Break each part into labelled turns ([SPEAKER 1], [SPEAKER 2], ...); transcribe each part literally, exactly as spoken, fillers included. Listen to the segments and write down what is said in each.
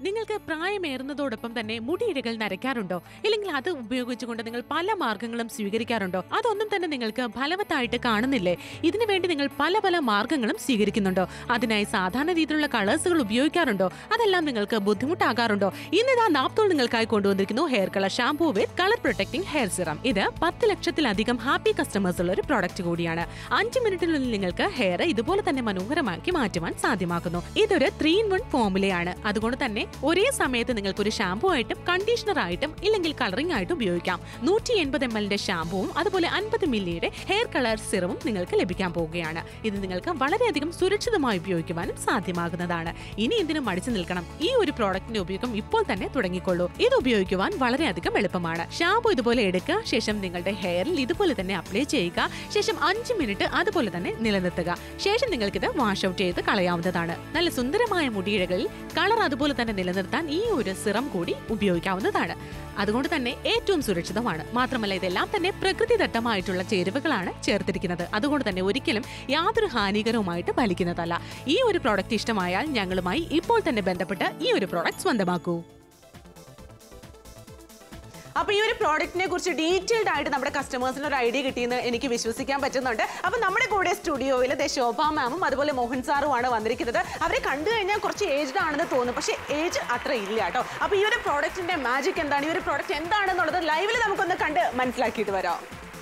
[SPEAKER 1] നിങ്ങൾക്ക് പ്രായമേറുന്നതോടൊപ്പം തന്നെ മുടിയിഴകൾ നരയ്ക്കാറുണ്ടോ? ഇല്ലെങ്കിൽ അത് ഉപയോഗിച്ചുകൊണ്ട് നിങ്ങൾ പല മാർഗങ്ങളും സ്വീകരിക്കാറുണ്ടോ? അതൊന്നും തന്നെ നിങ്ങൾക്ക് ഫലവത്തായിട്ട് കാണുന്നില്ലേ? ഇതിനു വേണ്ടി നിങ്ങൾ പല പല മാർഗങ്ങളും സ്വീകരിക്കുന്നുണ്ടോ? അതിനായി സാധാരണ രീതിയിലുള്ള കളേഴ്സുകൾ ഉപയോഗിക്കാറുണ്ടോ? അതെല്ലാം നിങ്ങൾക്ക് ബുദ്ധിമുട്ടാകാറുണ്ടോ? ഇന്നിതാ നാപ്തോൾ നിങ്ങൾക്കായി കൊണ്ടുവന്നിരിക്കുന്നു hair colour shampoo with colour protecting hair serum. ഇത് പത്ത് ലക്ഷത്തിലധികം ഹാപ്പി കസ്റ്റമേഴ്സ് ഉള്ള ഒരു പ്രോഡക്റ്റ് കൂടിയാണ്. അഞ്ച് മിനിറ്റിനുള്ളിൽ നിങ്ങൾക്ക് ഹെയർ ഇതുപോലെ തന്നെ മനോഹരമാക്കി മാറ്റുവാൻ സാധ്യമാക്കുന്നു. ഇതൊരു ത്രീ ഇൻ വൺ ഫോമുലയാണ്. അതുകൊണ്ട് തന്നെ ഒരേ സമയത്ത് നിങ്ങൾക്ക് ഒരു ഷാംപൂ ആയിട്ടും കണ്ടീഷണർ ആയിട്ടും ഇല്ലെങ്കിൽ കളറിംഗ് ആയിട്ടും ഉപയോഗിക്കാം. നൂറ്റി എൺപത് എം എല്ലിന്റെ ഷാംപൂവും അതുപോലെ അൻപത് മില്ലിയുടെ ഹെയർ കളർ സിറവും നിങ്ങൾക്ക് ലഭിക്കാൻ പോവുകയാണ്. ഇത് നിങ്ങൾക്ക് വളരെയധികം സുരക്ഷിതമായി ഉപയോഗിക്കുവാനും സാധ്യമാകുന്നതാണ്. ഇനി എന്തിനും മടിച്ചു നിൽക്കണം, ഈ ഒരു പ്രോഡക്റ്റിന്റെ ഉപയോഗം ഇപ്പോൾ തന്നെ തുടങ്ങിക്കൊള്ളൂ. ഇത് ഉപയോഗിക്കുവാൻ വളരെയധികം എളുപ്പമാണ്. ഷാംപൂ ഇതുപോലെ എടുക്കുക, ശേഷം നിങ്ങളുടെ ഹെയറിൽ ഇതുപോലെ തന്നെ അപ്ലൈ ചെയ്യുക, ശേഷം അഞ്ച് മിനിറ്റ് അതുപോലെ തന്നെ നിലനിർത്തുക. ശേഷം നിങ്ങൾക്കിത് വാഷ് ഔട്ട് ചെയ്ത് കളയാവുന്നതാണ്. നല്ല സുന്ദരമായ മുടിയിഴകളിൽ കളർ അതുപോലെ തന്നെ നിലനിർത്താൻ ഈ ഒരു സിറം കൂടി ഉപയോഗിക്കാവുന്നതാണ്. അതുകൊണ്ട് തന്നെ ഏറ്റവും സുരക്ഷിതമാണ്. മാത്രമല്ല ഇതെല്ലാം തന്നെ പ്രകൃതിദത്തമായിട്ടുള്ള ചേരുവകളാണ് ചേർത്തിരിക്കുന്നത്. അതുകൊണ്ട് തന്നെ ഒരിക്കലും യാതൊരു ഹാനികരവുമായിട്ട് ഫലിക്കുന്നതല്ല. ഈ ഒരു പ്രോഡക്റ്റ് ഇഷ്ടമായാൽ ഞങ്ങളുമായി ഇപ്പോൾ തന്നെ ബന്ധപ്പെട്ട് ഈ ഒരു പ്രോഡക്റ്റ് സ്വന്തമാക്കൂ. അപ്പോൾ ഈ ഒരു പ്രോഡക്റ്റിനെ കുറിച്ച് ഡീറ്റെയിൽഡ് ആയിട്ട് നമ്മുടെ കസ്റ്റമേഴ്സിന് ഒരു ഐഡിയ കിട്ടിയെന്ന് എനിക്ക് വിശ്വസിക്കാൻ പറ്റുന്നുണ്ട്. അപ്പോൾ നമ്മുടെ കൂടെ സ്റ്റുഡിയോയിൽ ശോഭ മാമും അതുപോലെ മോഹൻ സാറുമാണ് വന്നിരിക്കുന്നത്. അവരെ കണ്ടു കഴിഞ്ഞാൽ കുറച്ച് ഏജ്ഡ് ആണെന്ന് തോന്നും, പക്ഷേ ഏജ് അത്ര ഇല്ല കേട്ടോ. അപ്പോൾ ഈ ഒരു പ്രോഡക്റ്റിന്റെ മാജിക് എന്താണ്, ഈ ഒരു പ്രോഡക്റ്റ് എന്താണെന്നുള്ളത് ലൈവിൽ നമുക്കൊന്ന് കണ്ട് മനസ്സിലാക്കിയിട്ട് വരാം.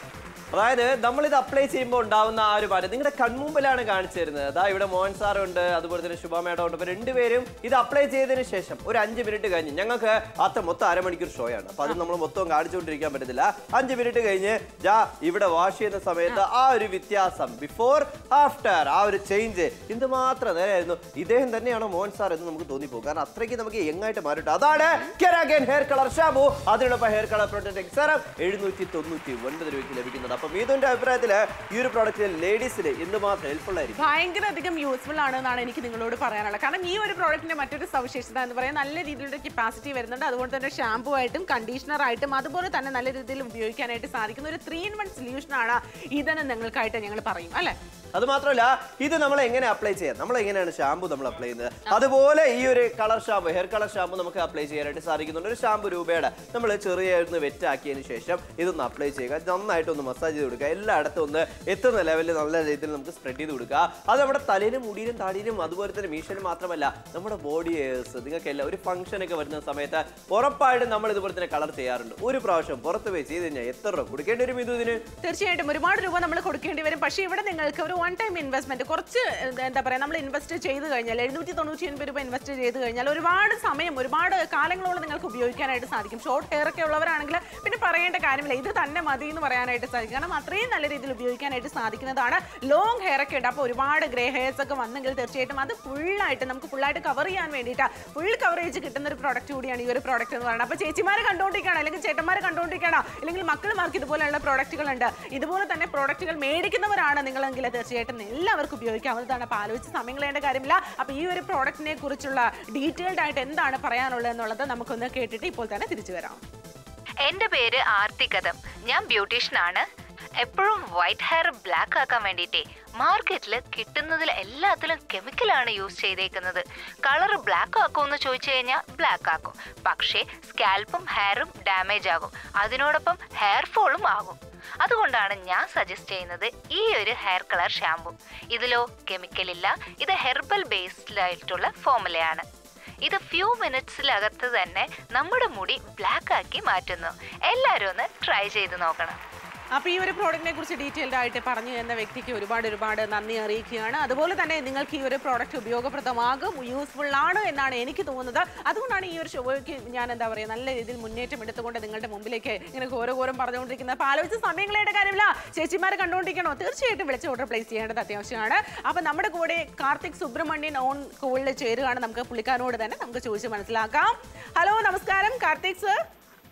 [SPEAKER 2] അതായത് നമ്മളിത് അപ്ലൈ ചെയ്യുമ്പോൾ ഉണ്ടാവുന്ന ആ ഒരു മാറ്റം നിങ്ങളുടെ കൺമുമ്പിലാണ് കാണിച്ചു തരുന്നത്. അതാ ഇവിടെ മോഹൻ സാറുണ്ട്, അതുപോലെ തന്നെ ശുഭ മേഡം ഉണ്ട്. അപ്പോൾ രണ്ടുപേരും ഇത് അപ്ലൈ ചെയ്തതിന് ശേഷം ഒരു അഞ്ച് മിനിറ്റ് കഴിഞ്ഞ്, ഞങ്ങൾക്ക് അത്ര മൊത്തം അരമണിക്കൂർ ഷോ ആണ്, അപ്പോൾ അത് നമ്മൾ മൊത്തം കാണിച്ചുകൊണ്ടിരിക്കാൻ പറ്റത്തില്ല. അഞ്ച് മിനിറ്റ് കഴിഞ്ഞ് ജാ ഇവിടെ വാഷ് ചെയ്യുന്ന സമയത്ത് ആ ഒരു വ്യത്യാസം, ബിഫോർ ആഫ്റ്റർ, ആ ഒരു ചേഞ്ച് ഇത് മാത്രം നേരെയായിരുന്നു. ഇദ്ദേഹം തന്നെയാണോ മോഹൻ സാർ എന്ന് നമുക്ക് തോന്നിപ്പോകും. കാരണം അത്രയ്ക്ക് നമുക്ക് യങ്ങായിട്ട് മാറിയിട്ട് അതാണ് കെരാഗൈൻ ഹെയർ കളർ ഷാംപൂ. അതിനോടൊപ്പം ഹെയർ കളർ പ്രൊട്ടക്ടിംഗ് സെറം എഴുന്നൂറ്റി തൊണ്ണൂറ്റി ഒൻപത് രൂപയ്ക്ക് ലഭിക്കുന്നത്. അപ്പം ഇതിന്റെ അഭിപ്രായത്തിൽ ഈ ഒരു പ്രോഡക്റ്റ് ലേഡീസിന് എന്തുമാത്രം ഹെൽപ്ഫുൾ ആയിരിക്കും?
[SPEAKER 1] ഭയങ്കര അധികം യൂസ്ഫുൾ ആണെന്നാണ് എനിക്ക് നിങ്ങളോട് പറയാനുള്ളത്. കാരണം ഈ ഒരു പ്രോഡക്റ്റിന്റെ മറ്റൊരു സവിശേഷത എന്ന് പറയാൻ നല്ല രീതിയിലുള്ള കപ്പാസിറ്റി വരുന്നുണ്ട്. അതുകൊണ്ട് തന്നെ ഷാംപൂ ആയിട്ടും കണ്ടീഷണർ ആയിട്ടും അതുപോലെ തന്നെ നല്ല രീതിയിൽ ഉപയോഗിക്കാനായിട്ട് സാധിക്കുന്ന ഒരു ത്രീ ഇൻ വൺ സൊല്യൂഷൻ ആണ് ഇതെന്ന് നിങ്ങൾക്കായിട്ട് ഞങ്ങൾ പറയും അല്ലേ.
[SPEAKER 2] അത് മാത്രമല്ല ഇത് നമ്മൾ എങ്ങനെ അപ്ലൈ ചെയ്യാം, നമ്മൾ എങ്ങനെയാണ് ഷാംപൂ നമ്മൾ അപ്ലൈ ചെയ്യുന്നത്, അതുപോലെ ഈ ഒരു colour shampoo hair colour shampoo നമുക്ക് അപ്ലൈ ചെയ്യാനായിട്ട് സാധിക്കുന്നുണ്ട്. ഒരു ഷാംപൂ രൂപയുടെ നമ്മൾ ചെറിയൊന്ന് വെറ്റാക്കിയതിന് ശേഷം ഇതൊന്ന് അപ്ലൈ ചെയ്യുക, നന്നായിട്ടൊന്ന് മസാജ് ചെയ്ത് കൊടുക്കുക, എല്ലായിടത്തും ഒന്ന് എത്തുന്ന ലെവലിൽ നല്ല രീതിയിൽ നമുക്ക് സ്പ്രെഡ് ചെയ്ത് കൊടുക്കുക. അത് നമ്മുടെ തലയിലും മുടിയിലും താടിയിലും അതുപോലെ തന്നെ മീശയിലും മാത്രമല്ല നമ്മുടെ ബോഡി ഹെയർസ് നിങ്ങൾക്കെല്ലാം ഒരു ഫംഗ്ഷനൊക്കെ വരുന്ന സമയത്ത് ഉറപ്പായിട്ടും നമ്മൾ ഇതുപോലെ തന്നെ കളർ ചെയ്യാറുണ്ട്. ഒരു പ്രാവശ്യം പുറത്ത് പോയി ചെയ്ത് കഴിഞ്ഞാൽ എത്ര രൂപ കൊടുക്കേണ്ടി വരും ഇതിന്?
[SPEAKER 1] തീർച്ചയായിട്ടും ഒരുപാട് രൂപ നമ്മൾ കൊടുക്കേണ്ടി വരും. പക്ഷേ ഇവിടെ നിങ്ങൾക്ക് ഒരു വൺ ടൈം ഇൻവെസ്റ്റ്മെന്റ് കുറച്ച് എന്താ പറയുക നമ്മൾ ഇൻവെസ്റ്റ് ചെയ്ത് കഴിഞ്ഞാൽ എഴുന്നൂറ്റി തൊണ്ണൂറ്റി ഒൻപത് രൂപ ഇൻവെസ്റ്റ് ചെയ്ത് കഴിഞ്ഞാൽ ഒരുപാട് സമയം ഒരുപാട് കാലങ്ങളോളം നിങ്ങൾക്ക് ഉപയോഗിക്കാനായിട്ട് സാധിക്കും. ഷോർട്ട് ഹെയർ ഒക്കെ ഉള്ളവരാണെങ്കിൽ പിന്നെ പറയേണ്ട കാര്യമില്ല, ഇത് തന്നെ മതി എന്ന് പറയാനായിട്ട് സാധിക്കും. കാരണം അത്രയും നല്ല രീതിയിൽ ഉപയോഗിക്കാനായിട്ട് സാധിക്കുന്നതാണ്. ലോങ് ഹെയർ ഒക്കെ ഉണ്ട്, അപ്പോൾ ഒരുപാട് ഗ്രേ ഹെയർസ് ഒക്കെ വന്നെങ്കിൽ തീർച്ചയായിട്ടും അത് ഫുള്ളായിട്ട് നമുക്ക് ഫുള്ളായിട്ട് കവർ ചെയ്യാൻ വേണ്ടിയിട്ട് ഫുൾ കവറേജ് കിട്ടുന്ന ഒരു പ്രോഡക്റ്റ് കൂടിയാണ് ഈ ഒരു പ്രോഡക്റ്റ് എന്ന് പറയുന്നത്. അപ്പോൾ ചേച്ചിമാരെ കണ്ടുകൊണ്ടിരിക്കണം, അല്ലെങ്കിൽ ചേട്ടന്മാരെ കണ്ടുകൊണ്ടിരിക്കണം, അല്ലെങ്കിൽ മക്കളുമാർക്ക് ഇതുപോലെയുള്ള പ്രോഡക്റ്റുകളുണ്ട്. ഇതുപോലെ തന്നെ പ്രോഡക്റ്റുകൾ മേടിക്കുന്നവരാണ് നിങ്ങളെങ്കിൽ തീർച്ചയായിട്ടും എല്ലാവർക്കും ഉപയോഗിക്കാവുന്നതാണ്. അപ്പോൾ ആലോചിച്ച് സമയം കളയേണ്ട കാര്യമില്ല. അപ്പോൾ ഈ ഒരു പ്രോഡക്റ്റിനെ കുറിച്ചുള്ള ഡീറ്റെയിൽഡ് ആയിട്ട് എന്താണ് പറയാനുള്ളത് എന്നുള്ളത് നമുക്കൊന്ന് കേട്ടിട്ട് ഇപ്പോൾ തന്നെ തിരിച്ചു വരാം.
[SPEAKER 3] എൻ്റെ പേര് ആർത്തികഥം, ഞാൻ ബ്യൂട്ടീഷ്യനാണ്. എപ്പോഴും വൈറ്റ് ഹെയർ ബ്ലാക്ക് ആക്കാൻ വേണ്ടിയിട്ടേ മാർക്കറ്റിൽ കിട്ടുന്നതിൽ എല്ലാത്തിലും കെമിക്കലാണ് യൂസ് ചെയ്തേക്കുന്നത്. കളർ ബ്ലാക്ക് ആക്കുമെന്ന് ചോദിച്ചു കഴിഞ്ഞാൽ ബ്ലാക്ക് ആക്കും, പക്ഷേ സ്കാൽപ്പും ഹെയറും ഡാമേജ് ആകും, അതിനോടൊപ്പം ഹെയർ ഫോളും ആകും. അതുകൊണ്ടാണ് ഞാൻ സജസ്റ്റ് ചെയ്യുന്നത് ഈ ഒരു ഹെയർ കളർ ഷാംപൂ. ഇതിലോ കെമിക്കൽ ഇല്ല, ഇത് ഹെർബൽ ബേസ്ഡിലായിട്ടുള്ള ഫോമുലയാണ്. ഇത് ഫ്യൂ മിനിറ്റ്സിലകത്ത് തന്നെ നമ്മുടെ മുടി ബ്ലാക്ക് ആക്കി മാറ്റുന്നു. എല്ലാവരും ഒന്ന് ട്രൈ ചെയ്ത് നോക്കണം.
[SPEAKER 1] അപ്പോൾ ഈ ഒരു പ്രോഡക്റ്റിനെ കുറിച്ച് ഡീറ്റെയിൽഡ് ആയിട്ട് പറഞ്ഞു തന്ന വ്യക്തിക്ക് ഒരുപാട് ഒരുപാട് നന്ദി അറിയിക്കുകയാണ്. അതുപോലെ തന്നെ നിങ്ങൾക്ക് ഈ ഒരു പ്രോഡക്റ്റ് ഉപയോഗപ്രദമാകും, യൂസ്ഫുൾ ആണ് എന്നാണ് എനിക്ക് തോന്നുന്നത്. അതുകൊണ്ടാണ് ഈ ഒരു ഷോയ്ക്ക് ഞാൻ എന്താ പറയുക നല്ല രീതിയിൽ മുന്നേറ്റം എടുത്തുകൊണ്ട് നിങ്ങളുടെ മുമ്പിലേക്ക് ഇങ്ങനെ ഓരോരോരം പറഞ്ഞുകൊണ്ടിരിക്കുന്നത്. അപ്പോൾ ആലോചിച്ച് സമയങ്ങളായിട്ട് കാര്യമില്ല, ചേച്ചിമാരെ കണ്ടുകൊണ്ടിരിക്കണോ, തീർച്ചയായിട്ടും വിളിച്ച് ഓർഡർ പ്ലേസ് ചെയ്യേണ്ടത് അത്യാവശ്യമാണ്. അപ്പോൾ നമ്മുടെ കൂടെ കാർത്തിക് സുബ്രഹ്മണ്യൻ ഓൺ കോളിൽ ചേരുകയാണ്. നമുക്ക് പുള്ളിക്കാരനോട് തന്നെ നമുക്ക് ചോദിച്ച് മനസ്സിലാക്കാം. ഹലോ, നമസ്കാരം കാർത്തിക് സർ.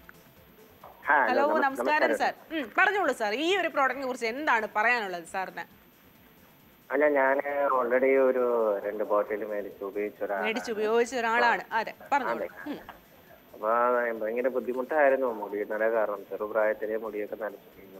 [SPEAKER 1] ഹലോ, നമസ്കാരം സാർ. പറഞ്ഞോളൂ സാർ, ഈ ഒരു പ്രോഡക്റ്റിനെ കുറിച്ച് എന്താണ് പറയാനുള്ളത് സാറിന്?
[SPEAKER 4] അല്ല, ഞാൻ ഓൾറെഡി ഒരു രണ്ട് ബോട്ടിൽ മേടിച്ച് ഉപയോഗിച്ച
[SPEAKER 1] മേടിച്ച് ഉപയോഗിച്ച ഒരാളാണ്. അതെ, പറഞ്ഞോളൂ.
[SPEAKER 4] അപ്പൊ ഭയങ്കര ബുദ്ധിമുട്ടായിരുന്നു മുടി നര കാരണം. ചെറുപ്രായത്തിലെ മുടിയൊക്കെ നരച്ചു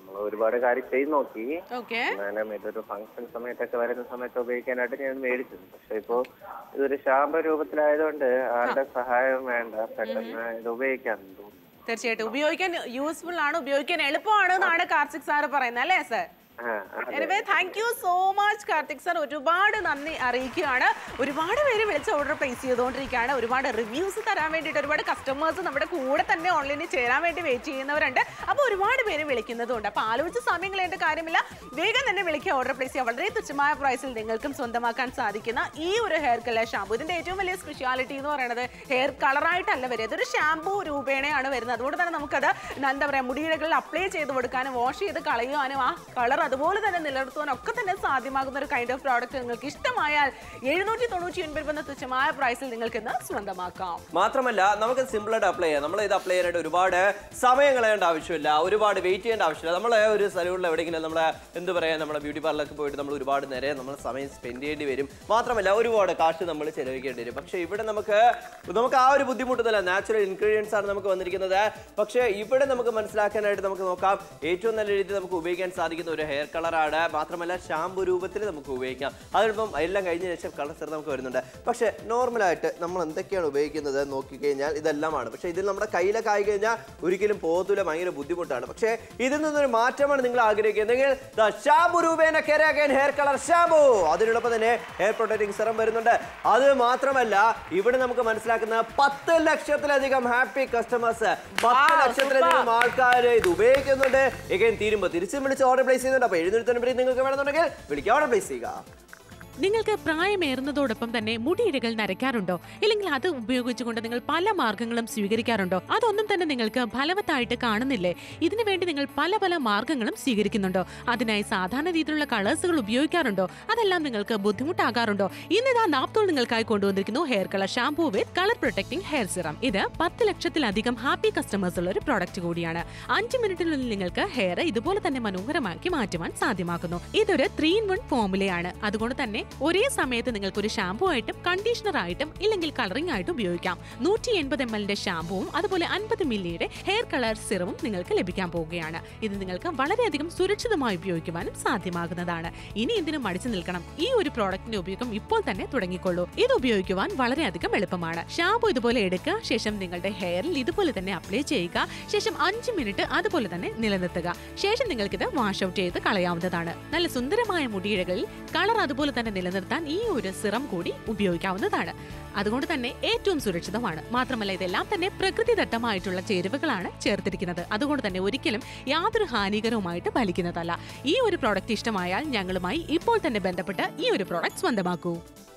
[SPEAKER 4] നമ്മൾ ഒരുപാട് കാര്യം ചെയ്ത് നോക്കി.
[SPEAKER 1] ഓക്കെ.
[SPEAKER 4] എന്നാലും ഇതൊരു ഫംഗ്ഷൻ സമയത്തൊക്കെ വരുന്ന സമയത്ത് ഉപയോഗിക്കാനായിട്ട് ഞാൻ മേടിച്ചത്. പക്ഷെ ഇപ്പോ ഇതൊരു ഷാമ്പു രൂപത്തിലായതുകൊണ്ട് ആരുടെ സഹായം വേണ്ട, പെട്ടെന്ന് ഇത് ഉപയോഗിക്കാൻ തോന്നുന്നു.
[SPEAKER 1] തീർച്ചയായിട്ടും ഉപയോഗിക്കാൻ യൂസ്ഫുൾ ആണ്, ഉപയോഗിക്കാൻ എളുപ്പമാണ് എന്നാണ് കാർത്തിക് സാറ് പറയുന്നത് അല്ലേ sir? Anyway thank you so much Karthik sir. ഒരുപാട് നന്ദി അറിയിക്കുകയാണ്. ഒരുപാട് പേര് വിളിച്ച് ഓർഡർ പ്ലേസ് ചെയ്തുകൊണ്ടിരിക്കുകയാണ്. ഒരുപാട് റിവ്യൂസ് തരാൻ വേണ്ടിയിട്ട് ഒരുപാട് കസ്റ്റമേഴ്സ് നമ്മുടെ കൂടെ തന്നെ ഓൺലൈനിൽ ചേരാൻ വേണ്ടി വെയിറ്റ് ചെയ്യുന്നവരുണ്ട്. അപ്പോൾ ഒരുപാട് പേര് വിളിക്കുന്നതുകൊണ്ട് അപ്പോൾ ആലോചിച്ച് സമയം കളയേണ്ട കാര്യമില്ല, വേഗം തന്നെ വിളിക്കുക, ഓർഡർ പ്ലേസ് ചെയ്യുക. വളരെ തുച്ഛമായ പ്രൈസിൽ നിങ്ങൾക്കും സ്വന്തമാക്കാൻ സാധിക്കുന്ന ഈ ഒരു ഹെയർ കളർ ഷാമ്പൂ. ഇതിന്റെ ഏറ്റവും വലിയ സ്പെഷ്യാലിറ്റി എന്ന് പറയുന്നത് ഹെയർ കളറായിട്ടല്ല വരിക, ഇതൊരു ഷാമ്പൂ രൂപേണയാണ് വരുന്നത്. അതുകൊണ്ട് തന്നെ നമുക്കത് എന്താ പറയുക, മുടിയിഴകളിൽ അപ്ലൈ ചെയ്ത് കൊടുക്കാനും വാഷ് ചെയ്ത് കളയുവാനും ആ കളർ അതുപോലെ തന്നെ നിലനിർത്തുവാനും ഒക്കെ തന്നെ സാധ്യമാകുന്ന ഒരു കൈൻഡ് ഓഫ് പ്രോഡക്റ്റ് നിങ്ങൾക്ക് ഇഷ്ടമായാൽ എഴുന്നൂറ്റി തൊണ്ണൂറ്റി ഒൻപത് എന്ന തുച്ഛമായ പ്രൈസിൽ നിങ്ങൾക്ക് ഇന്ന് സ്വന്തമാക്കാം.
[SPEAKER 2] മാത്രമല്ല നമുക്ക് സിമ്പിൾ ആയിട്ട് അപ്ലൈ ചെയ്യാം. നമ്മൾ ഇത് അപ്ലൈ ചെയ്യാനായിട്ട് ഒരുപാട് സമയം കളയേണ്ട ആവശ്യമില്ല, ഒരുപാട് വെയിറ്റ് ചെയ്യേണ്ട ആവശ്യമില്ല. നമ്മൾ ഒരു സലൂണിൽ എവിടെയെങ്കിലും നമ്മളെ എന്ത് പറയാ നമ്മുടെ ബ്യൂട്ടി പാർലറിലൊക്കെ പോയിട്ട് നമ്മൾ ഒരുപാട് നേരം നമ്മൾ സമയം സ്പെൻഡ് ചെയ്യേണ്ടി വരും. മാത്രമല്ല ഒരുപാട് കാശ് നമ്മൾ ചെലവഴിക്കേണ്ടി വരും. പക്ഷേ ഇവിടെ നമുക്ക് നമുക്ക് ആ ഒരു ബുദ്ധിമുട്ടൊന്നുമില്ല, നാച്ചുറൽ ഇൻഗ്രീഡിയൻസ് ആണ് നമുക്ക് വന്നിരിക്കുന്നത്. പക്ഷേ ഇവിടെ നമുക്ക് മനസ്സിലാക്കാനായിട്ട് നമുക്ക് നോക്കാം, ഏറ്റവും നല്ല രീതിയിൽ നമുക്ക് ഉപയോഗിക്കാൻ സാധിക്കുന്ന ഒരു ഹെയർ കളറാണ്. മാത്രമല്ല ഷാമ്പു രൂപത്തിൽ നമുക്ക് ഉപയോഗിക്കാം. അതിലിപ്പം എല്ലാം കഴിഞ്ഞ ശേഷം കളർ സെറം നമുക്ക് വരുന്നുണ്ട്. പക്ഷേ നോർമലായിട്ട് നമ്മൾ എന്തൊക്കെയാണ് ഉപയോഗിക്കുന്നത് നോക്കിക്കഴിഞ്ഞാൽ ഇതെല്ലാമാണ്. പക്ഷേ ഇതിൽ നമ്മുടെ കയ്യിലൊക്കെ ആയി കഴിഞ്ഞാൽ ഒരിക്കലും പോകത്തില്ല, ഭയങ്കര ബുദ്ധിമുട്ടാണ്. പക്ഷേ ഇതിൽ നിന്നൊരു മാറ്റമാണ് നിങ്ങൾ ആഗ്രഹിക്കുന്നതെങ്കിൽ ഷാമ്പു രൂപേണ കെരാഗൈൻ ഹെയർ കളർ ഷാമ്പു, അതിനോടൊപ്പം തന്നെ ഹെയർ പ്രൊട്ടക്റ്റിംഗ് സെറം വരുന്നുണ്ട്. അത് മാത്രമല്ല ഇവിടെ നമുക്ക് മനസ്സിലാക്കുന്ന പത്ത് ലക്ഷത്തിലധികം ഹാപ്പി കസ്റ്റമേഴ്സ്, പത്ത് ലക്ഷത്തിലധികം ആൾക്കാർ ഇത് ഉപയോഗിക്കുന്നുണ്ട്. എഗൈൻ തീരുമ്പോൾ തിരിച്ചും വിളിച്ച് ഓർഡർ പ്ലേസ് ചെയ്യുന്നുണ്ട്. അപ്പോൾ എഴുന്നൂറ്റി തൊണ്ണൂറ് നിങ്ങൾക്ക് വേണമെന്നുണ്ടെങ്കിൽ വിളിക്കുക, ഓർഡർ പ്ലേസ് ചെയ്യുക.
[SPEAKER 1] നിങ്ങൾക്ക് പ്രായമേറുന്നതോടൊപ്പം തന്നെ മുടിയിഴകൾ നരയ്ക്കാറുണ്ടോ, ഇല്ലെങ്കിൽ അത് ഉപയോഗിച്ചുകൊണ്ട് നിങ്ങൾ പല മാർഗങ്ങളും സ്വീകരിക്കാറുണ്ടോ? അതൊന്നും തന്നെ നിങ്ങൾക്ക് ഫലവത്തായിട്ട് കാണുന്നില്ലേ? ഇതിനു വേണ്ടി നിങ്ങൾ പല പല മാർഗങ്ങളും സ്വീകരിക്കുന്നുണ്ടോ? അതിനായി സാധാരണ രീതിയിലുള്ള കളേഴ്സുകൾ ഉപയോഗിക്കാറുണ്ടോ? അതെല്ലാം നിങ്ങൾക്ക് ബുദ്ധിമുട്ടാകാറുണ്ടോ? ഇന്നിതാ നാപ്തോൾ നിങ്ങൾക്കായി കൊണ്ടുവന്നിരിക്കുന്നു hair colour shampoo with colour protecting hair serum. ഇത് പത്ത് ലക്ഷത്തിലധികം ഹാപ്പി കസ്റ്റമേഴ്സ് ഉള്ള ഒരു പ്രോഡക്റ്റ് കൂടിയാണ്. അഞ്ച് മിനിറ്റിനുള്ളിൽ നിങ്ങൾക്ക് ഹെയർ ഇതുപോലെ തന്നെ മനോഹരമാക്കി മാറ്റുവാൻ സാധ്യമാക്കുന്നു. ഇതൊരു ത്രീ ഇൻ വൺ ഫോമുലയാണ്. അതുകൊണ്ട് തന്നെ ഒരേ സമയത്ത് നിങ്ങൾക്ക് ഒരു ഷാമ്പൂ ആയിട്ടും കണ്ടീഷണർ ആയിട്ടും ഇല്ലെങ്കിൽ കളറിംഗ് ആയിട്ടും ഉപയോഗിക്കാം. നൂറ്റി എൺപത് എം എല്ലിന്റെ ഷാമ്പൂവും അതുപോലെ അൻപത് മില്ലിയുടെ ഹെയർ കളർ സിറവും നിങ്ങൾക്ക് ലഭിക്കാൻ പോവുകയാണ്. ഇത് നിങ്ങൾക്ക് വളരെയധികം സുരക്ഷിതമായി ഉപയോഗിക്കുവാനും സാധ്യമാകുന്നതാണ്. ഇനി എന്തിനും മടിച്ചു നിൽക്കണം, ഈ ഒരു പ്രോഡക്റ്റിന്റെ ഉപയോഗം ഇപ്പോൾ തന്നെ തുടങ്ങിക്കൊള്ളൂ. ഇത് ഉപയോഗിക്കുവാൻ വളരെയധികം എളുപ്പമാണ്. ഷാമ്പൂ ഇതുപോലെ എടുക്കുക, ശേഷം നിങ്ങളുടെ ഹെയറിൽ ഇതുപോലെ തന്നെ അപ്ലൈ ചെയ്യുക, ശേഷം അഞ്ച് മിനിറ്റ് അതുപോലെ തന്നെ നിലനിർത്തുക. ശേഷം നിങ്ങൾക്കിത് വാഷ് ഔട്ട് ചെയ്ത് കളയാവുന്നതാണ്. നല്ല സുന്ദരമായ മുടിയിഴകളിൽ കളർ അതുപോലെ തന്നെ നിലനിർത്താൻ ഈ ഒരു സിറം കൂടി ഉപയോഗിക്കാവുന്നതാണ്. അതുകൊണ്ട് തന്നെ ഏറ്റവും സുരക്ഷിതമാണ്. മാത്രമല്ല ഇതെല്ലാം തന്നെ പ്രകൃതിദത്തമായിട്ടുള്ള ചേരുവകളാണ് ചേർത്തിരിക്കുന്നത്. അതുകൊണ്ട് തന്നെ ഒരിക്കലും യാതൊരു ഹാനികരവുമായിട്ട് ഫലിക്കുന്നതല്ല. ഈ ഒരു പ്രോഡക്റ്റ് ഇഷ്ടമായാൽ ഞങ്ങളുമായി ഇപ്പോൾ തന്നെ ബന്ധപ്പെട്ട് ഈ ഒരു പ്രോഡക്റ്റ് സ്വന്തമാക്കൂ.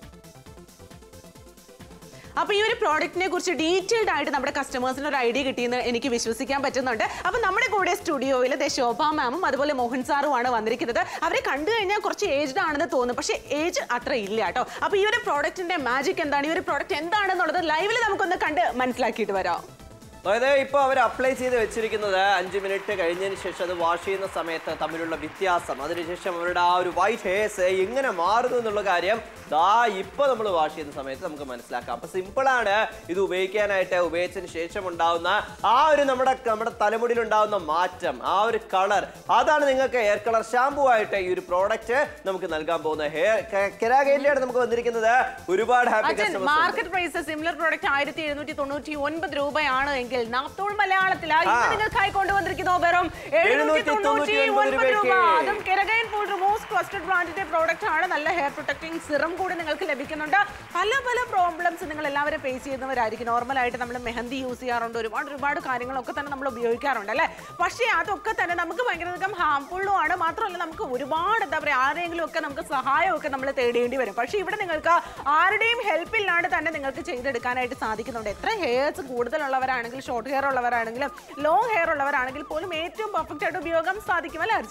[SPEAKER 1] അപ്പോൾ ഈ ഒരു പ്രോഡക്റ്റിനെ കുറിച്ച് ഡീറ്റെയിൽഡ് ആയിട്ട് നമ്മുടെ കസ്റ്റമേഴ്സിന് ഒരു ഐഡിയ കിട്ടിയെന്ന് എനിക്ക് വിശ്വസിക്കാൻ പറ്റുന്നുണ്ട്. അപ്പോൾ നമ്മുടെ കൂടെ സ്റ്റുഡിയോയിൽ ശോഭ മാമും അതുപോലെ മോഹൻ സാറുമാണ് വന്നിരിക്കുന്നത്. അവരെ കണ്ടു കഴിഞ്ഞാൽ കുറച്ച് ഏജ്ഡ് ആണെന്ന് തോന്നും, പക്ഷേ ഏജ് അത്ര ഇല്ല കേട്ടോ. അപ്പോൾ ഈ ഒരു പ്രോഡക്റ്റിന്റെ മാജിക് എന്താണ്, ഈ ഒരു പ്രോഡക്റ്റ് എന്താണെന്നുള്ളത് ലൈവിൽ നമുക്കൊന്ന് കണ്ട് മനസ്സിലാക്കിയിട്ട് വരാം.
[SPEAKER 2] അതായത് ഇപ്പോൾ അവർ അപ്ലൈ ചെയ്ത് വെച്ചിരിക്കുന്നത് അഞ്ച് മിനിറ്റ് കഴിഞ്ഞതിന് ശേഷം അത് വാഷ് ചെയ്യുന്ന സമയത്ത് തമ്മിലുള്ള വ്യത്യാസം, അതിനുശേഷം അവരുടെ ആ ഒരു വൈറ്റ് ഹെയർസ് എങ്ങനെ മാറുന്നു എന്നുള്ള കാര്യം ദാ ഇപ്പോൾ നമ്മൾ വാഷ് ചെയ്യുന്ന സമയത്ത് നമുക്ക് മനസ്സിലാക്കാം. അപ്പോൾ സിമ്പിളാണ് ഇത് ഉപയോഗിക്കാനായിട്ട്. ഉപയോഗിച്ചതിന് ശേഷം ഉണ്ടാവുന്ന ആ ഒരു നമ്മുടെ നമ്മുടെ തലമുടിയിൽ ഉണ്ടാവുന്ന മാറ്റം, ആ ഒരു കളർ, അതാണ് നിങ്ങൾക്ക് ഹെയർ കളർ ഷാമ്പൂ ആയിട്ട് ഈ ഒരു പ്രോഡക്റ്റ് നമുക്ക് നൽകാൻ പോകുന്നത്. ഹെയർ കെരാഗൈനിലാണ് നമുക്ക് വന്നിരിക്കുന്നത്. ഒരുപാട് happy customers.
[SPEAKER 1] Market price similar product ആയിരത്തി എഴുന്നൂറ്റി തൊണ്ണൂറ്റി ഒൻപത് രൂപയാണ് എങ്കിൽ നാപ്തോൾ മലയാളത്തിലാണ് ഇന്ന് നിങ്ങൾക്കായി കൊണ്ടുവന്നിരിക്കുന്നു വെറും എഴുന്നൂറ്റി തൊണ്ണൂറ്റി ഒൻപത് രൂപ. അതും കെരഗൈൻ പോലുള്ള മോസ്റ്റ് ട്രസ്റ്റഡ് ബ്രാൻഡിന്റെ പ്രോഡക്റ്റ് ആണ്. നല്ല ഹെയർ പ്രൊട്ടക്ടിംഗ് സിറം കൂടി നിങ്ങൾക്ക് ലഭിക്കുന്നുണ്ട്. പല പല പ്രോബ്ലംസ് നിങ്ങൾ എല്ലാവരും ഫേസ് ചെയ്യുന്നവരായിരിക്കും. നോർമലായിട്ട് നമ്മൾ മെഹന്തി യൂസ് ചെയ്യാറുണ്ട്, ഒരുപാട് ഒരുപാട് കാര്യങ്ങളൊക്കെ തന്നെ നമ്മൾ ഉപയോഗിക്കാറുണ്ട് അല്ലേ? പക്ഷേ അതൊക്കെ തന്നെ നമുക്ക് ഭയങ്കരധികം ഹാംഫുള്ളും ആണ്. മാത്രമല്ല നമുക്ക് ഒരുപാട് എന്താ പറയുക, ആരെങ്കിലും ഒക്കെ നമുക്ക് സഹായമൊക്കെ നമ്മൾ തേടേണ്ടി വരും. പക്ഷേ ഇവിടെ നിങ്ങൾക്ക് ആരുടെയും ഹെൽപ്പ് ഇല്ലാണ്ട് തന്നെ നിങ്ങൾക്ക് ചെയ്തെടുക്കാനായിട്ട് സാധിക്കുന്നുണ്ട്. എത്ര ഹെയർസ് കൂടുതലുള്ളവരാണെങ്കിൽ, ഷോർട്ട് ഹെയർ ഉള്ളവരാണെങ്കിലും ലോങ് ഹെയർ ഉള്ളവരാണെങ്കിൽ പോലും ഏറ്റവും പെർഫെക്റ്റ് ആയിട്ട് ഉപയോഗം സാധിക്കും അല്ലേ അർജുൻ?